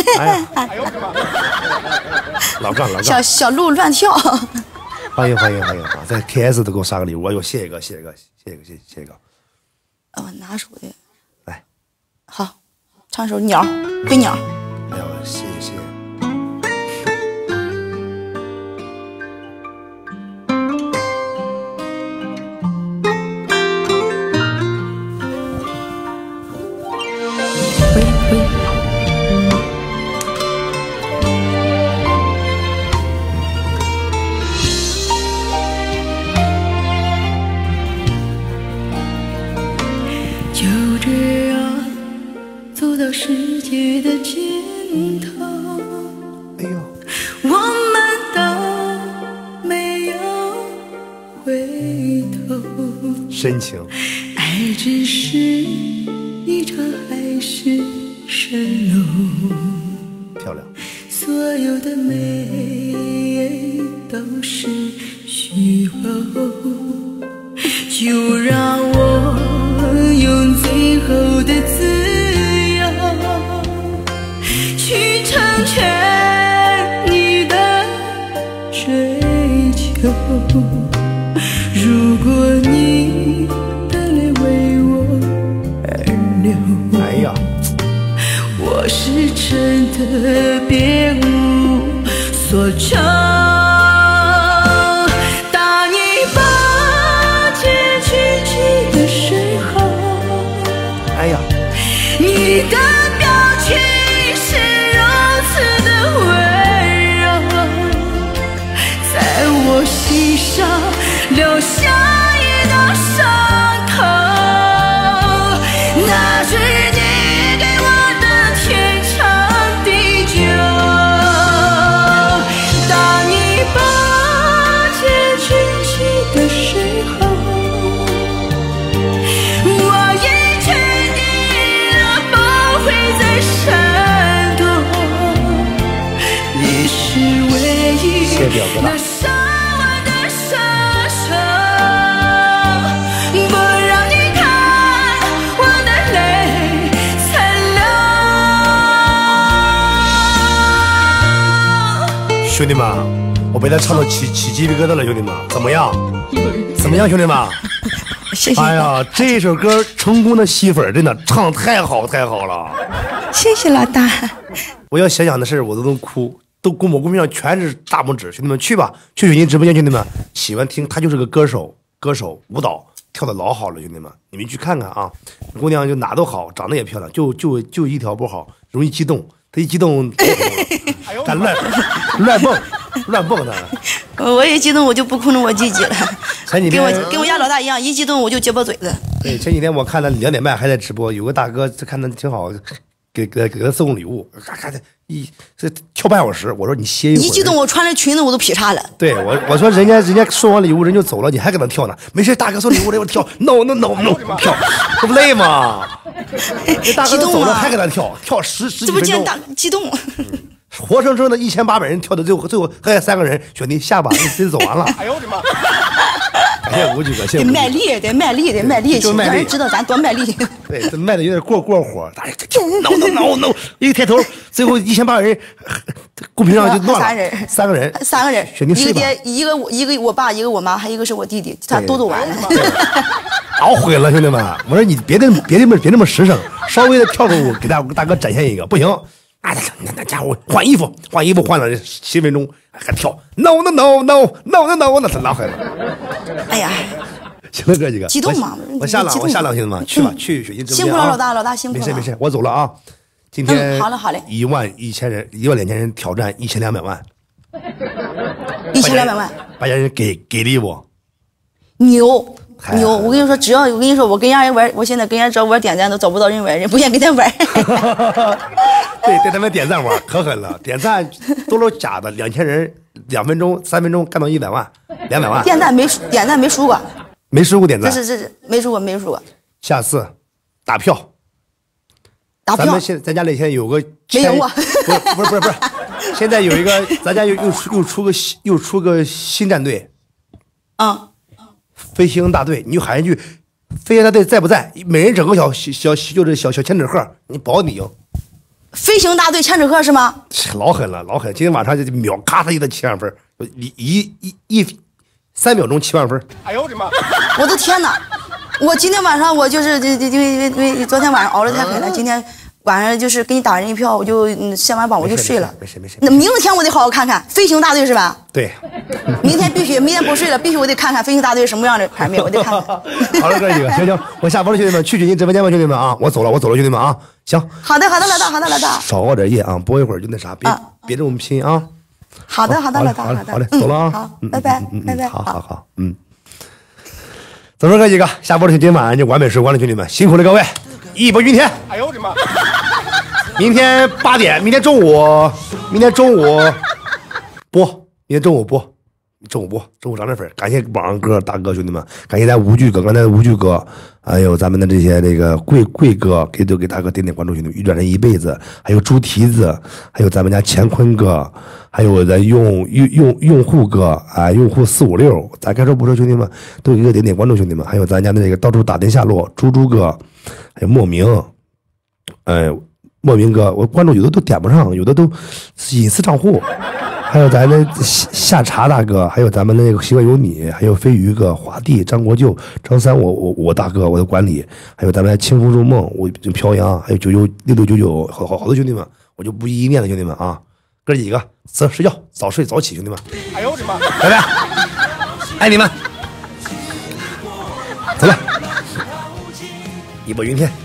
老干小鹿乱跳。 欢迎啊！在 KS 都给我刷个礼物，我谢谢个。 我拿手的， 来， 好，唱首鸟，飞鸟。 哎呦，谢谢。 世界的尽头， 哎呦， 深情。 爱只是一场海市蜃楼， 漂亮。 所有的美都是虚构，就让我用最后的自由去成全你的追求。如果你的泪为我而流， 哎呀， 我是真的别无所求。当你把结局记的时候， 哎呀， 你的表情是如此的温柔，在我心上留下一道伤口，那是你给我的天长地久。当你把结局记的时候，我已决定了不会再闪躲，你是唯一那伤我的杀手，不让你看我的泪残留。 兄弟们，我被他唱到起鸡皮疙瘩了，兄弟们，怎么样？怎么样，兄弟们？ 谢谢。 哎呀，这首歌成功的吸粉，真的唱太好太好了。 谢谢老大。 我要想想的事我都能哭，都公屏上全是大拇指。兄弟们去吧，去水晶直播间，兄弟们喜欢听，他就是个歌手，舞蹈跳的老好了，兄弟们你们去看看啊。姑娘就哪都好，长得也漂亮，就一条不好，容易激动。他一激动，咱乱蹦的。 我一激动我就不控制我自己了， 前几天跟我家老大一样，一激动我就结巴嘴子。 对，前几天我看他2点半还在直播，有个大哥看他挺好，给他送礼物，这跳半小时。我说你歇一会儿。 一激动我穿着裙子我都劈叉了。 对我说人家送完礼物人就走了，你还搁那跳呢？没事，大哥送礼物人我跳 ，no 跳，这不累吗？这大哥都走了还搁那跳十几分钟。 这不见大激动。 活生生的1800人跳的最后还有3个人，兄弟下吧，真走完了。哎呦我的妈！感谢吴局哥，谢谢。 得卖力，得卖力， 就卖力， 让人知道咱多卖力。 对，这卖的有点过火，大家跳 no， 一抬头，最后1800人，公屏上就乱了。3个人，兄弟一个爹，一个我爸，一个我妈，还一个是我弟弟，他都走完了。 熬毁了，兄弟们！我说你别那么实诚，稍微的跳个舞给大哥展现一个，不行。那家伙换衣服换了7分钟还跳 no， 那他拉黑了。 哎呀， 行了哥几个， 激动嘛！ 我下了，兄弟们去吧，去水晶直播间。 辛苦了，老大辛苦了。 没事，我走了啊。今天好嘞 11000人，12000人挑战1200万 ，1200万， 大家人给力不？ 牛！我跟你说，我跟人家玩，我现在跟人家只要玩点赞都找不到人玩，人不愿意跟咱玩。 对他们点赞玩可狠了，点赞都是假的，2000人2分钟3分钟干到100万200万。 点赞没输过， 没输过点赞， 这是没输过。 下次打票。咱们咱家里现在有个没有啊？ 不是，现在有一个咱家又出个新战队，飞行大队，你就喊一句飞行大队在不在？每人整个小千纸鹤，你保你赢。 飞行大队千纸鹤是吗？ 老狠了。今天晚上就秒咔嚓一的7万分，3秒钟7万分。哎呦我的妈！ 我的天哪！我今天晚上我就是因为昨天晚上熬得太狠了，今天晚上就是给你打人一票，我就下完榜我就睡了。 没事。 那明天我得好好看看飞行大队是吧？ 对。 明天不睡了，必须我得看看飞行大队什么样的牌面，我得看看。 好了，哥几个，行，我下播了，兄弟们，去水晶直播间吧，兄弟们啊，我走了，兄弟们啊，行。 好的，老大。 少熬点夜啊，播一会儿就那啥，别这么拼啊。 好的，老大， 好嘞，走了啊。 好，拜拜。 好，走了，哥几个，下播了，今天晚上就完美收官了，兄弟们，辛苦了各位，义薄云天。哎呦我的妈！明天8点，明天中午播，明天中午播， 正午涨点粉，感谢网上哥大哥兄弟们，感谢咱吴巨哥，刚才吴巨哥，还有咱们的这些这个贵哥，给大哥点关注兄弟们，运转人一辈子，还有猪蹄子，还有咱们家乾坤哥，还有咱用户哥啊，用户456，咱该说不说兄弟们，都给个点关注兄弟们，还有咱家的这个到处打听下落，猪哥，还有莫名，莫名哥，我关注有的都点不上，有的都隐私账户。还有咱的夏茶大哥，还有咱们的那个习惯有你，还有飞鱼哥、华帝、张国舅、张三，我大哥，我的管理，还有咱们的清风入梦，我就飘扬，还有996699，好多兄弟们，我就不一一念了，兄弟们啊，哥几个睡觉，早睡早起，兄弟们，哎呦我的妈，拜拜，爱你们，走了，一步云天。